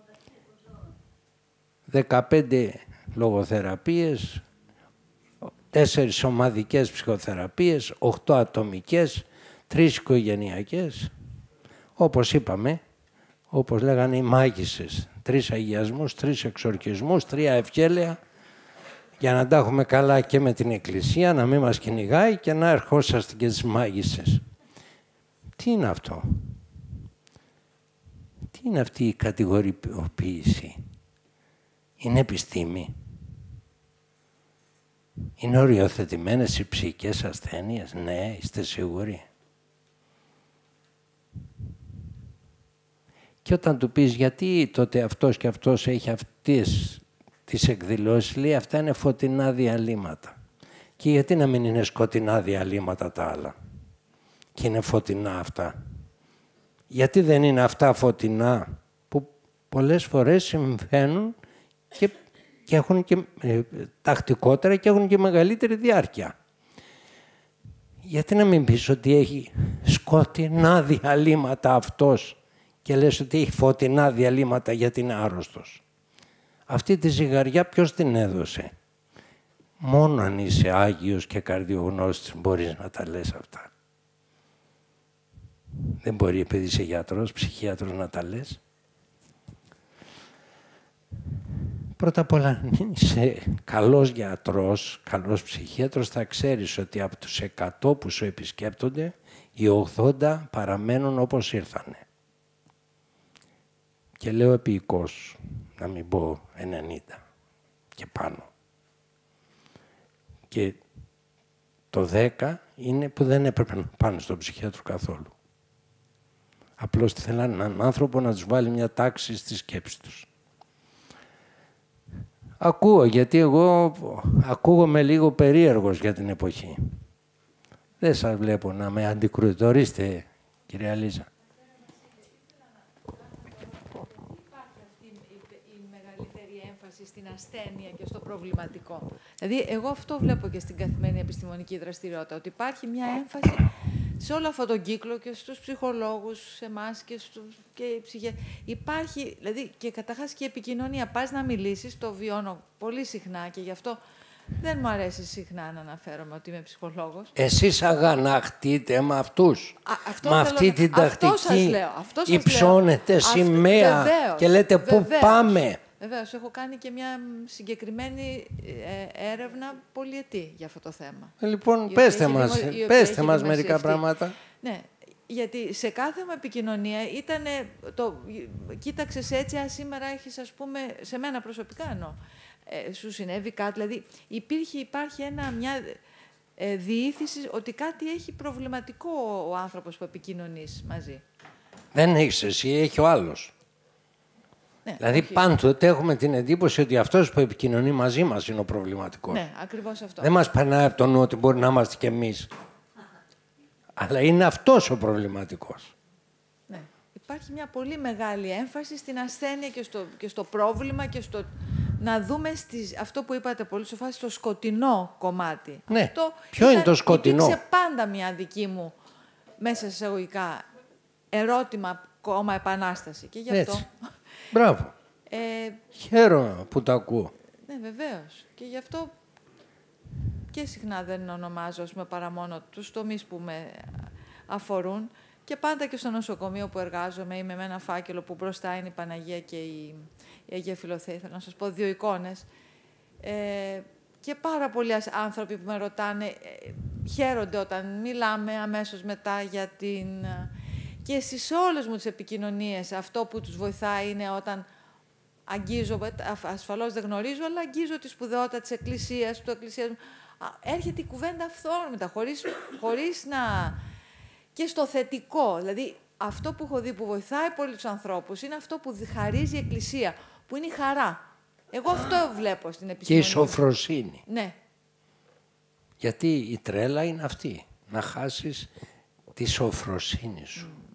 δεκαπέντε λογοθεραπείες, τέσσερις ομαδικές ψυχοθεραπείες, οκτώ ατομικές, τρεις οικογενειακές. Όπως είπαμε, όπως λέγανε οι μάγισσες, τρεις αγιασμούς, τρεις εξορκισμούς, τρία ευχέλαια, για να τα έχουμε καλά και με την Εκκλησία, να μην μας κυνηγάει και να ερχόσαστε και τις μάγισσες. Τι είναι αυτό? Τι είναι αυτή η κατηγοριοποίηση? Είναι επιστήμη? Είναι οριοθετημένες οι ψυχικές ασθένειες? Ναι, είστε σίγουροι? Και όταν του πεις γιατί τότε αυτός και αυτός έχει αυτές τις εκδηλώσεις, λέει αυτά είναι φωτεινά διαλύματα. Και γιατί να μην είναι σκοτεινά διαλύματα τα άλλα? Και είναι φωτεινά αυτά. Γιατί δεν είναι αυτά φωτεινά που πολλές φορές συμβαίνουν και, και έχουν και ε, τακτικότερα και έχουν και μεγαλύτερη διάρκεια. Γιατί να μην πεις ότι έχει σκοτεινά διαλύματα αυτός και λες ότι έχει φωτεινά διαλύματα γιατί είναι άρρωστος? Αυτή τη ζυγαριά ποιος την έδωσε? Μόνο αν είσαι Άγιος και καρδιογνώστης μπορείς να τα λες αυτά. Δεν μπορεί επειδή είσαι γιατρός, ψυχίατρος να τα λες. Πρώτα απ' όλα, αν είσαι καλός γιατρός, καλός ψυχίατρος, θα ξέρεις ότι από τους εκατό που σου επισκέπτονται, οι ογδόντα παραμένουν όπως ήρθανε. Και λέω επίοικος, να μην πω ενενήντα και πάνω. Και το δέκα είναι που δεν έπρεπε να πάνε στον ψυχίατρο καθόλου. Απλώς θέλανε έναν άνθρωπο να τους βάλει μια τάξη στη σκέψη τους. Ακούω, γιατί εγώ ακούγομαι λίγο περίεργος για την εποχή. Δεν σας βλέπω να με αντικρουιτορίστε, κυρία Λίζα. Στην ασθένεια και στο προβληματικό. Δηλαδή, εγώ αυτό βλέπω και στην καθημερινή επιστημονική δραστηριότητα, ότι υπάρχει μια έμφαση σε όλο αυτόν τον κύκλο και στους ψυχολόγους, σε εμάς και, και οι ψυχε... Υπάρχει, δηλαδή, και καταρχάς και η επικοινωνία. Πας να μιλήσεις, το βιώνω πολύ συχνά και γι' αυτό δεν μου αρέσει συχνά να αναφέρομαι ότι είμαι ψυχολόγος. Εσείς αγαναχτείτε με αυτούς. Α, αυτό με αυτή την τακτική υψώνετε σημαία και λέτε πού πάμε. Βεβαίως, έχω κάνει και μια συγκεκριμένη ε, έρευνα πολυετή για αυτό το θέμα. Λοιπόν, πέστε μας, δημο... πέστε μας μερικά πράγματα. Ναι, γιατί σε κάθε μου επικοινωνία ήταν το κοίταξες έτσι, α, σήμερα έχεις, ας πούμε, σε μένα προσωπικά εννοώ, ε, σου συνέβη κάτι, δηλαδή υπήρχε, υπάρχει ένα, μια ε, διήθηση ότι κάτι έχει προβληματικό ο άνθρωπος που επικοινωνείς μαζί. Δεν έχεις εσύ, έχει ο άλλος. Ναι, δηλαδή όχι. Πάντοτε έχουμε την εντύπωση ότι αυτός που επικοινωνεί μαζί μας είναι ο προβληματικός. Ναι, ακριβώς αυτό. Δεν μας περνάει από το νου ότι μπορεί να είμαστε κι εμείς. Αλλά είναι αυτός ο προβληματικός. Ναι. Υπάρχει μια πολύ μεγάλη έμφαση στην ασθένεια και στο, και στο πρόβλημα και στο να δούμε στις, αυτό που είπατε πολύ σοφά, στο σκοτεινό κομμάτι. Ναι. Αυτό ποιο ήταν, είναι το σκοτεινό? Υπήρξε πάντα μια δική μου, μέσα σε εισαγωγικά, ερώτημα, κόμμα, επανάσταση. Και γι' αυτό... Έτσι. Μπράβο. Ε, Χαίρομαι που το ακούω. Ναι, βεβαίως. Και γι' αυτό και συχνά δεν ονομάζω, ας πούμε, παρά μόνο τους τομείς που με αφορούν. Και πάντα και στο νοσοκομείο που εργάζομαι είμαι με ένα φάκελο που μπροστά είναι η Παναγία και η, η Αγία Φιλοθέα. Θέλω να σας πω δύο εικόνες. Ε, και πάρα πολλοί άνθρωποι που με ρωτάνε, ε, χαίρονται όταν μιλάμε αμέσως μετά για την... Και στις όλες μου τις επικοινωνίες αυτό που τους βοηθάει είναι όταν αγγίζω, ασφαλώς δεν γνωρίζω, αλλά αγγίζω τη σπουδαιότητα της Εκκλησίας, του Εκκλησίας. Έρχεται η κουβέντα αυθόρμητα, χωρίς, χωρίς να... Και στο θετικό, δηλαδή αυτό που έχω δει που βοηθάει πολύ τους ανθρώπους είναι αυτό που χαρίζει η Εκκλησία, που είναι η χαρά. Εγώ αυτό βλέπω στην επιστήμη. Και η σοφροσύνη. Ναι. Γιατί η τρέλα είναι αυτή, να χάσεις τη σοφροσύνη σου. Mm.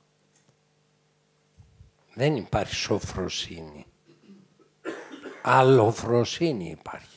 Δεν υπάρχει σοφροσύνη. Αλλοφροσύνη υπάρχει.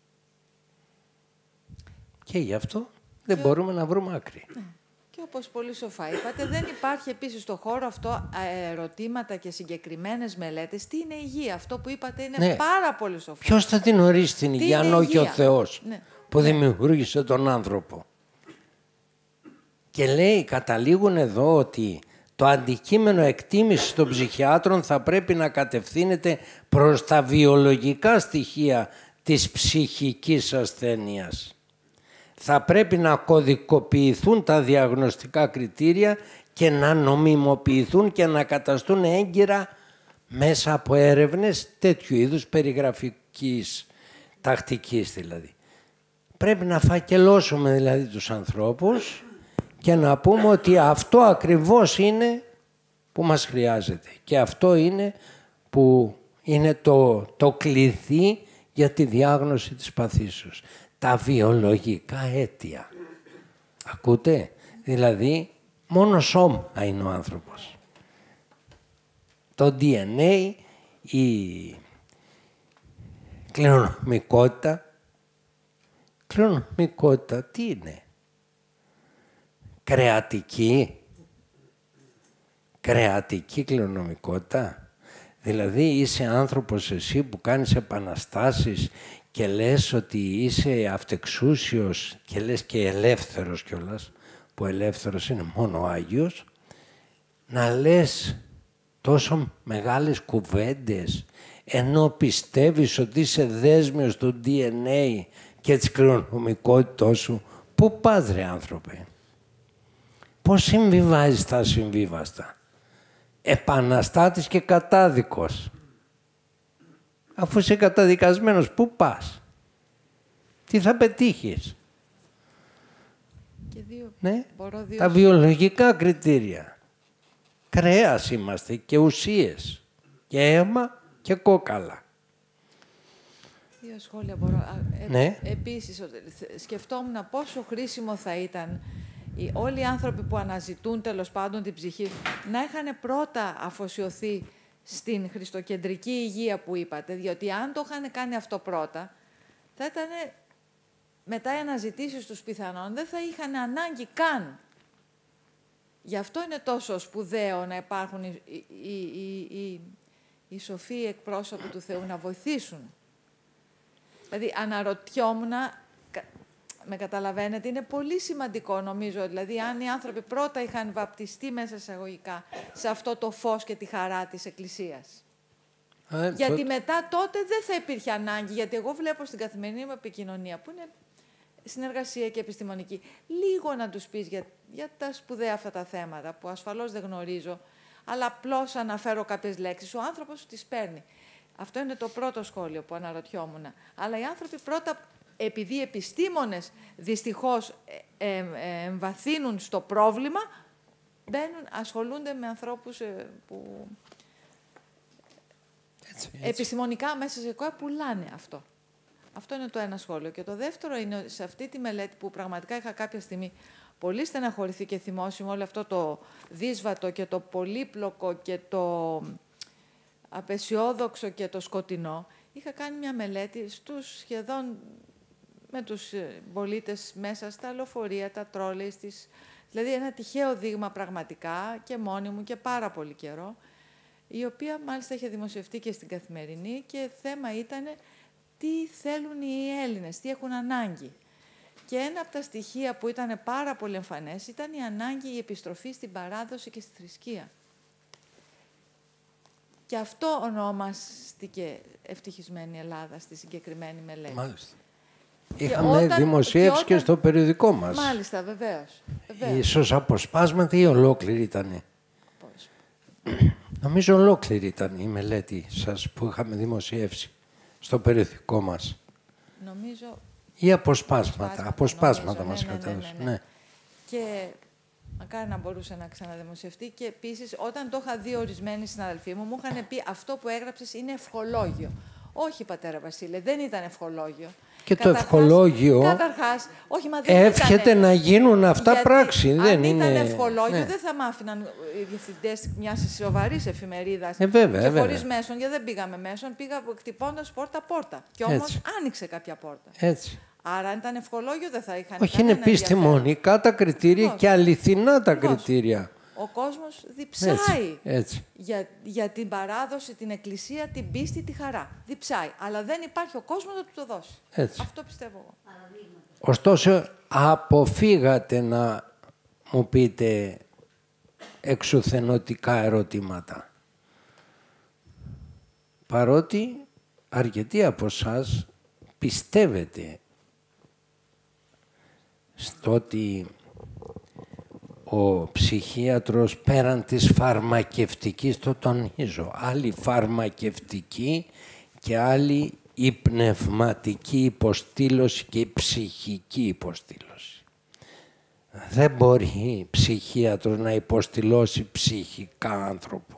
Και γι' αυτό δεν και μπορούμε ο... να βρούμε άκρη. Ναι. Και όπως πολύ σοφά είπατε, δεν υπάρχει επίσης στο χώρο αυτό ερωτήματα και συγκεκριμένες μελέτες. Τι είναι υγεία? Αυτό που είπατε είναι ναι. πάρα πολύ σοφό. Ποιος θα την ορίσει την υγεία, αν όχι ο Θεός? Ναι. που δημιούργησε τον άνθρωπο. Και λέει, καταλήγουν εδώ ότι το αντικείμενο εκτίμησης των ψυχιάτρων θα πρέπει να κατευθύνεται προς τα βιολογικά στοιχεία της ψυχικής ασθένειας. Θα πρέπει να κωδικοποιηθούν τα διαγνωστικά κριτήρια και να νομιμοποιηθούν και να καταστούν έγκυρα μέσα από έρευνες τέτοιου είδους περιγραφικής τακτικής δηλαδή. Πρέπει να φακελώσουμε δηλαδή τους ανθρώπους και να πούμε ότι αυτό ακριβώς είναι που μας χρειάζεται. Και αυτό είναι που είναι το, το κλειδί για τη διάγνωση της παθήσεως. Τα βιολογικά αίτια. Ακούτε? Δηλαδή, μόνο σώμα είναι ο άνθρωπος. Το ντι εν έι, η κληρονομικότητα. Κληρονομικότητα τι είναι? Κρεατική. Κρεατική κληρονομικότητα. Δηλαδή είσαι άνθρωπος εσύ που κάνεις επαναστάσεις και λες ότι είσαι αυτεξούσιος και λες και ελεύθερος κιόλας, που ελεύθερος είναι μόνο ο Άγιος, να λες τόσο μεγάλες κουβέντες ενώ πιστεύεις ότι είσαι δέσμιος του ντι εν έι και της κληρονομικότητός σου. Πού πας ρε άνθρωπε? Πώς συμβιβάζεις τα συμβίβαστα? Επαναστάτης και κατάδικος. Αφού είσαι καταδικασμένος, πού πας? Τι θα πετύχεις? Και δύο, ναι? δύο... Τα βιολογικά κριτήρια. Κρέας είμαστε και ουσίες. Και αίμα και κόκαλα. Δύο σχόλια μπορώ. Ε, ναι. Επίσης, σκεφτόμουν πόσο χρήσιμο θα ήταν οι, όλοι οι άνθρωποι που αναζητούν τέλος πάντων την ψυχή να είχαν πρώτα αφοσιωθεί στην χριστοκεντρική υγεία που είπατε, διότι αν το είχαν κάνει αυτό πρώτα, θα ήταν μετά οι αναζητήσεις τους πιθανόν, δεν θα είχαν ανάγκη καν. Γι' αυτό είναι τόσο σπουδαίο να υπάρχουν οι, οι, οι, οι, οι σοφοί εκπρόσωποι του Θεού να βοηθήσουν. Δηλαδή, αναρωτιόμουν, με καταλαβαίνετε, είναι πολύ σημαντικό νομίζω, δηλαδή αν οι άνθρωποι πρώτα είχαν βαπτιστεί μέσα εισαγωγικά σε αυτό το φως και τη χαρά της Εκκλησίας. Ε, γιατί το... μετά τότε δεν θα υπήρχε ανάγκη, γιατί εγώ βλέπω στην καθημερινή μου επικοινωνία, που είναι συνεργασία και επιστημονική, λίγο να τους πεις για, για τα σπουδαία αυτά τα θέματα, που ασφαλώς δεν γνωρίζω, αλλά απλώς αναφέρω κάποιες λέξεις, ο άνθρωπος τις παίρνει. Αυτό είναι το πρώτο σχόλιο που αναρωτιόμουν. Αλλά οι άνθρωποι πρώτα, επειδή οι επιστήμονες δυστυχώς ε, ε, ε, εμβαθύνουν στο πρόβλημα, μπαίνουν, ασχολούνται με ανθρώπους ε, που έτσι, έτσι. επιστημονικά μέσα σε εικόνα πουλάνε αυτό. Αυτό είναι το ένα σχόλιο. Και το δεύτερο είναι σε αυτή τη μελέτη που πραγματικά είχα κάποια στιγμή πολύ στεναχωρηθεί και θυμώσει με όλο αυτό το δύσβατο και το πολύπλοκο και το απεσιόδοξο και το σκοτεινό, είχα κάνει μια μελέτη στους σχεδόν με τους πολίτες μέσα στα λεωφορεία, τα τρόλεϊ, στις... δηλαδή ένα τυχαίο δείγμα πραγματικά και μόνη μου και πάρα πολύ καιρό, η οποία μάλιστα είχε δημοσιευτεί και στην Καθημερινή και θέμα ήταν τι θέλουν οι Έλληνες, τι έχουν ανάγκη. Και ένα από τα στοιχεία που ήταν πάρα πολύ εμφανές ήταν η ανάγκη, η επιστροφή στην παράδοση και στη θρησκεία. Και αυτό ονόμαστηκε ευτυχισμένη Ελλάδα στη συγκεκριμένη μελέτη. Μάλιστα. Είχαμε όταν, δημοσιεύσει και, όταν... και στο περιοδικό μας. Μάλιστα, βεβαίως. βεβαίως. Ίσως αποσπάσματα ή ολόκληρη ήταν? Πώς? Νομίζω ολόκληρη ήταν η μελέτη σας που είχαμε δημοσιεύσει στο περιοδικό μας. Νομίζω... Ή αποσπάσματα. Αποσπάσματα νομίζω, μας ναι, ναι, κατέδωσαν. Ναι, ναι, ναι. Και μακάρι να μπορούσε να ξαναδημοσιευτεί. Και επίσης, όταν το είχα δει ορισμένοι συναδελφοί μου, μου είχαν πει αυτό που έγραψες είναι ευχολόγιο. Όχι, πατέρα Βασίλε, δεν ήταν ευχολόγιο. Και καταρχάς, το ευχολόγιο καταρχάς, όχι, μα δεν εύχεται ήτανε, να γίνουν αυτά γιατί πράξη. Αν δεν ήταν είναι... ευχολόγιο, ναι. δεν θα μ' άφηναν οι διευθυντές μιας σοβαρής εφημερίδας ε, βέβαια, και βέβαια. χωρίς μέσον, γιατί δεν πήγαμε μέσον, πήγα χτυπώντας πόρτα-πόρτα. Κι όμως άνοιξε κάποια πόρτα. Έτσι. Άρα, αν ήταν ευχολόγιο, δεν θα είχαν. Όχι, είναι επιστημονικά τα κριτήρια Πώς. και αληθινά τα Πώς. κριτήρια. Ο κόσμος διψάει έτσι, έτσι. Για, για την παράδοση, την εκκλησία, την πίστη, τη χαρά. Διψάει. Αλλά δεν υπάρχει ο κόσμος να του το δώσει. Έτσι. Αυτό πιστεύω εγώ. Παραδείγματα. Ωστόσο, αποφύγατε να μου πείτε εξουθενωτικά ερωτήματα. Παρότι αρκετοί από εσάς πιστεύετε στο ότι ο ψυχίατρος πέραν της φαρμακευτικής, το τονίζω, άλλη φαρμακευτική και άλλη η πνευματική υποστήλωση και η ψυχική υποστήλωση. Δεν μπορεί ψυχίατρος να υποστηλώσει ψυχικά άνθρωπο.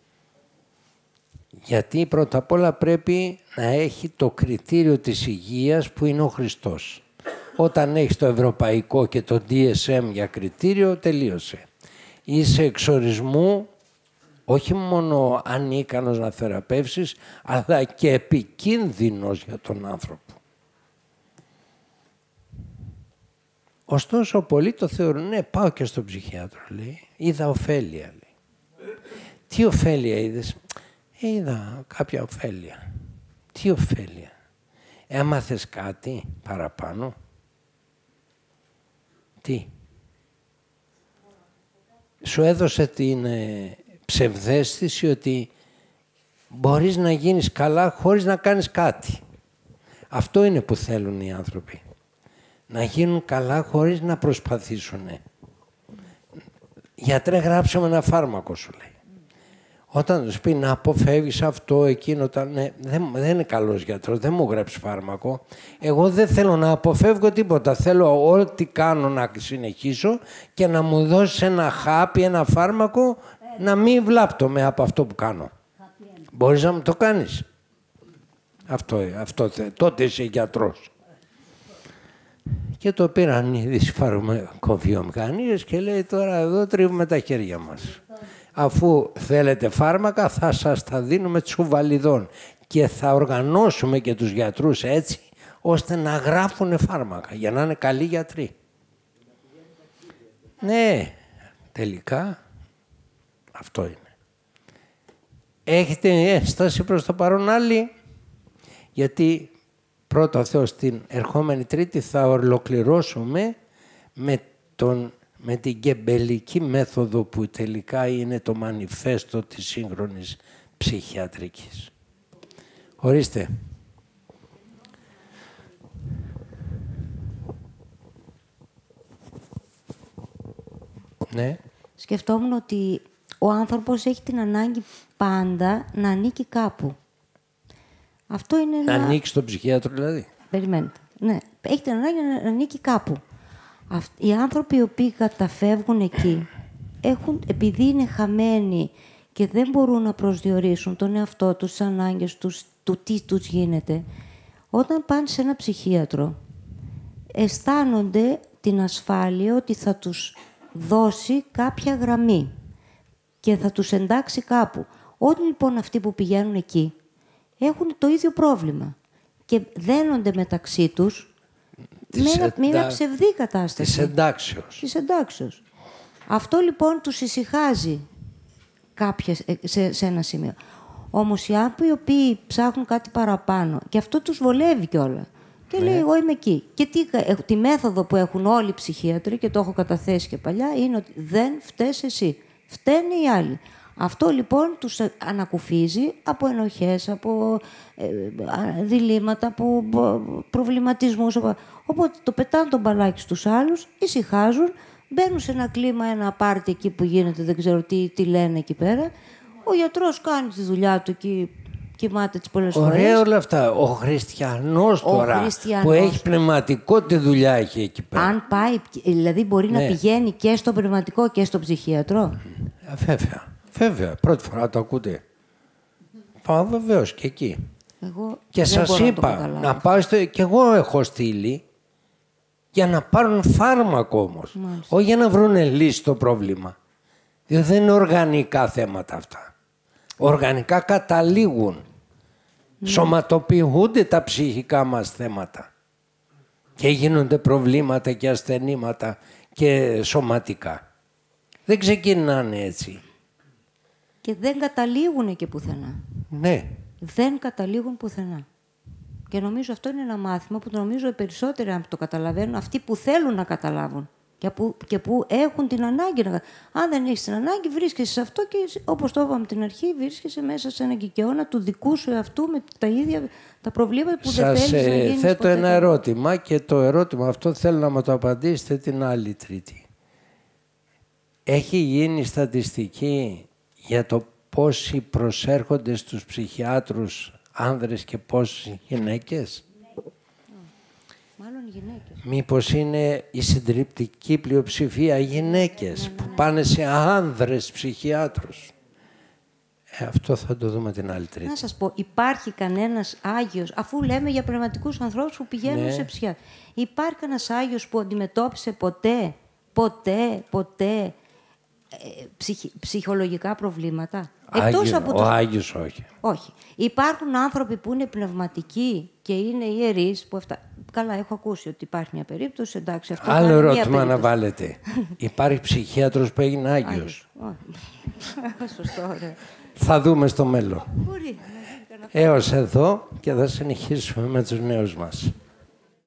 Γιατί πρώτα απ' όλα πρέπει να έχει το κριτήριο της υγείας που είναι ο Χριστός. Όταν έχεις το ευρωπαϊκό και το ντι ες εμ για κριτήριο, τελείωσε. Είσαι εξορισμού όχι μόνο ανίκανος να θεραπεύσεις, αλλά και επικίνδυνος για τον άνθρωπο. Ωστόσο, πολλοί το θεωρούν, ναι, πάω και στον ψυχίατρο, λέει. Είδα ωφέλεια, λέει. Τι ωφέλεια είδες? Ε, είδα κάποια ωφέλεια. Τι ωφέλεια? Έμαθες κάτι παραπάνω? Τι? Σου έδωσε την ε, ψευδαίσθηση ότι μπορείς να γίνεις καλά χωρίς να κάνεις κάτι. Αυτό είναι που θέλουν οι άνθρωποι. Να γίνουν καλά χωρίς να προσπαθήσουν. Γιατρέ, γράψε με ένα φάρμακο, σου λέει. Όταν σου πει να αποφεύγεις αυτό, εκείνο, τα, ναι, δεν, δεν είναι καλός γιατρός, δεν μου γράψει φάρμακο. Εγώ δεν θέλω να αποφεύγω τίποτα. Θέλω ό,τι κάνω να συνεχίσω και να μου δώσει ένα χάπι, ένα φάρμακο, να μην βλάπτομαι από αυτό που κάνω. Μπορείς να μου το κάνεις? Αυτό, αυτό, τότε είσαι γιατρός. Και το πήραν οι φαρμακοβιομηχανίες και λέει, τώρα εδώ τρίβουμε τα χέρια μας. Αφού θέλετε φάρμακα, θα σας τα δίνουμε τσουβαλιδών και θα οργανώσουμε και τους γιατρούς έτσι, ώστε να γράφουν φάρμακα, για να είναι καλοί γιατροί. Ναι, τελικά αυτό είναι. Έχετε ένσταση προς το παρόν άλλοι? Γιατί πρώτα ο Θεός την ερχόμενη Τρίτη θα ολοκληρώσουμε με, τον, με την γκεμπελική μέθοδο που τελικά είναι το μανιφέστο της σύγχρονης ψυχιατρικής. Ορίστε. Ναι. Σκεφτόμουν ότι ο άνθρωπος έχει την ανάγκη πάντα να ανήκει κάπου. Αυτό είναι να ένα... ανήκει στον ψυχίατρο δηλαδή. Περιμένετε. Ναι. Έχει την ανάγκη να ανήκει κάπου. Οι άνθρωποι οι οποίοι καταφεύγουν εκεί, έχουν, επειδή είναι χαμένοι και δεν μπορούν να προσδιορίσουν τον εαυτό τους, τις ανάγκες τους, το τι τους γίνεται, όταν πάνε σε ένα ψυχίατρο, αισθάνονται την ασφάλεια ότι θα τους δώσει κάποια γραμμή και θα τους εντάξει κάπου. Όλοι λοιπόν αυτοί που πηγαίνουν εκεί έχουν το ίδιο πρόβλημα και δένονται μεταξύ τους με ένα, με μια ψευδή κατάσταση. Της εντάξεως. Της εντάξεως. Αυτό λοιπόν τους ησυχάζει κάποιες, σε, σε ένα σημείο. Όμως οι άνθρωποι οι οποίοι ψάχνουν κάτι παραπάνω, και αυτό τους βολεύει κιόλα. Και ναι. λέει, εγώ είμαι εκεί. Και τι, τη μέθοδο που έχουν όλοι οι ψυχίατροι, και το έχω καταθέσει και παλιά, είναι ότι δεν φταίς εσύ. Φταίνε οι άλλοι. Αυτό λοιπόν τους ανακουφίζει από ενοχές, από ε, διλήμματα, από προβληματισμούς. Οπότε το πετάνε τον μπαλάκι στους άλλους, ησυχάζουν, μπαίνουν σε ένα κλίμα, ένα πάρτι εκεί που γίνεται, δεν ξέρω τι, τι λένε εκεί πέρα. Ο γιατρός κάνει τη δουλειά του εκεί, κοιμάται τις πολλές φορές. Ωραία όλα αυτά. Ο χριστιανός τώρα, ο χριστιανός, που έχει πνευματικό, τη δουλειά έχει εκεί πέρα. Αν πάει, δηλαδή μπορεί ναι. να πηγαίνει και στο πνευματικό και στο ψυχίατρο. Βέβαια. Βέβαια, πρώτη φορά το ακούτε. Πάω βεβαίως και εκεί. Εγώ και σας είπα να, να πάω στο... και εγώ έχω στείλει για να πάρουν φάρμακο όμως. Μάλιστα. Όχι για να βρουν λύση στο πρόβλημα. Διότι δεν είναι οργανικά θέματα αυτά. Οργανικά καταλήγουν. Ναι. Σωματοποιούνται τα ψυχικά μας θέματα. Και γίνονται προβλήματα και ασθενήματα και σωματικά. Δεν ξεκινάνε έτσι. Και δεν καταλήγουν και πουθενά. Ναι. Δεν καταλήγουν πουθενά. Και νομίζω αυτό είναι ένα μάθημα που το νομίζω οι περισσότεροι αν το καταλαβαίνουν, αυτοί που θέλουν να καταλάβουν και που, και που έχουν την ανάγκη να. Αν δεν έχεις την ανάγκη, βρίσκεσαι σε αυτό και όπως το είπαμε την αρχή, βρίσκεσαι μέσα σε ένα κικαιώνα του δικού σου εαυτού με τα ίδια τα προβλήματα που δεν θέλεις να γίνεις. Σας θέτω ένα ερώτημα και το ερώτημα αυτό θέλω να μου το απαντήσετε την άλλη Τρίτη. Έχει γίνει στατιστική για το πόσοι προσέρχονται στους ψυχιάτρους άνδρες και πόσοι γυναίκες? Μάλλον γυναίκες. Μήπως είναι η συντριπτική πλειοψηφία γυναίκες ναι, ναι, ναι. που πάνε σε άνδρες ψυχιάτρους? Ε, αυτό θα το δούμε την άλλη Τρίτη. Να σας πω, υπάρχει κανένας Άγιος, αφού λέμε για πνευματικούς ανθρώπους που πηγαίνουν ναι. σε ψυχιάτρους, υπάρχει κανένας Άγιος που αντιμετώπισε ποτέ, ποτέ, ποτέ ε, ψυχ, ψυχολογικά προβλήματα? Άγιο, από το... Ο Άγιος όχι. Όχι. Υπάρχουν άνθρωποι που είναι πνευματικοί και είναι ιερείς που αυτά... Καλά, έχω ακούσει ότι υπάρχει μια περίπτωση, εντάξει, αυτό άλλο ερώτημα να βάλετε. Υπάρχει ψυχίατρος που έγινε Άγιος? Σωστό, ωραία. Θα δούμε στο μέλλον. Μπορεί. Έως εδώ και θα συνεχίσουμε με τους νέους μας.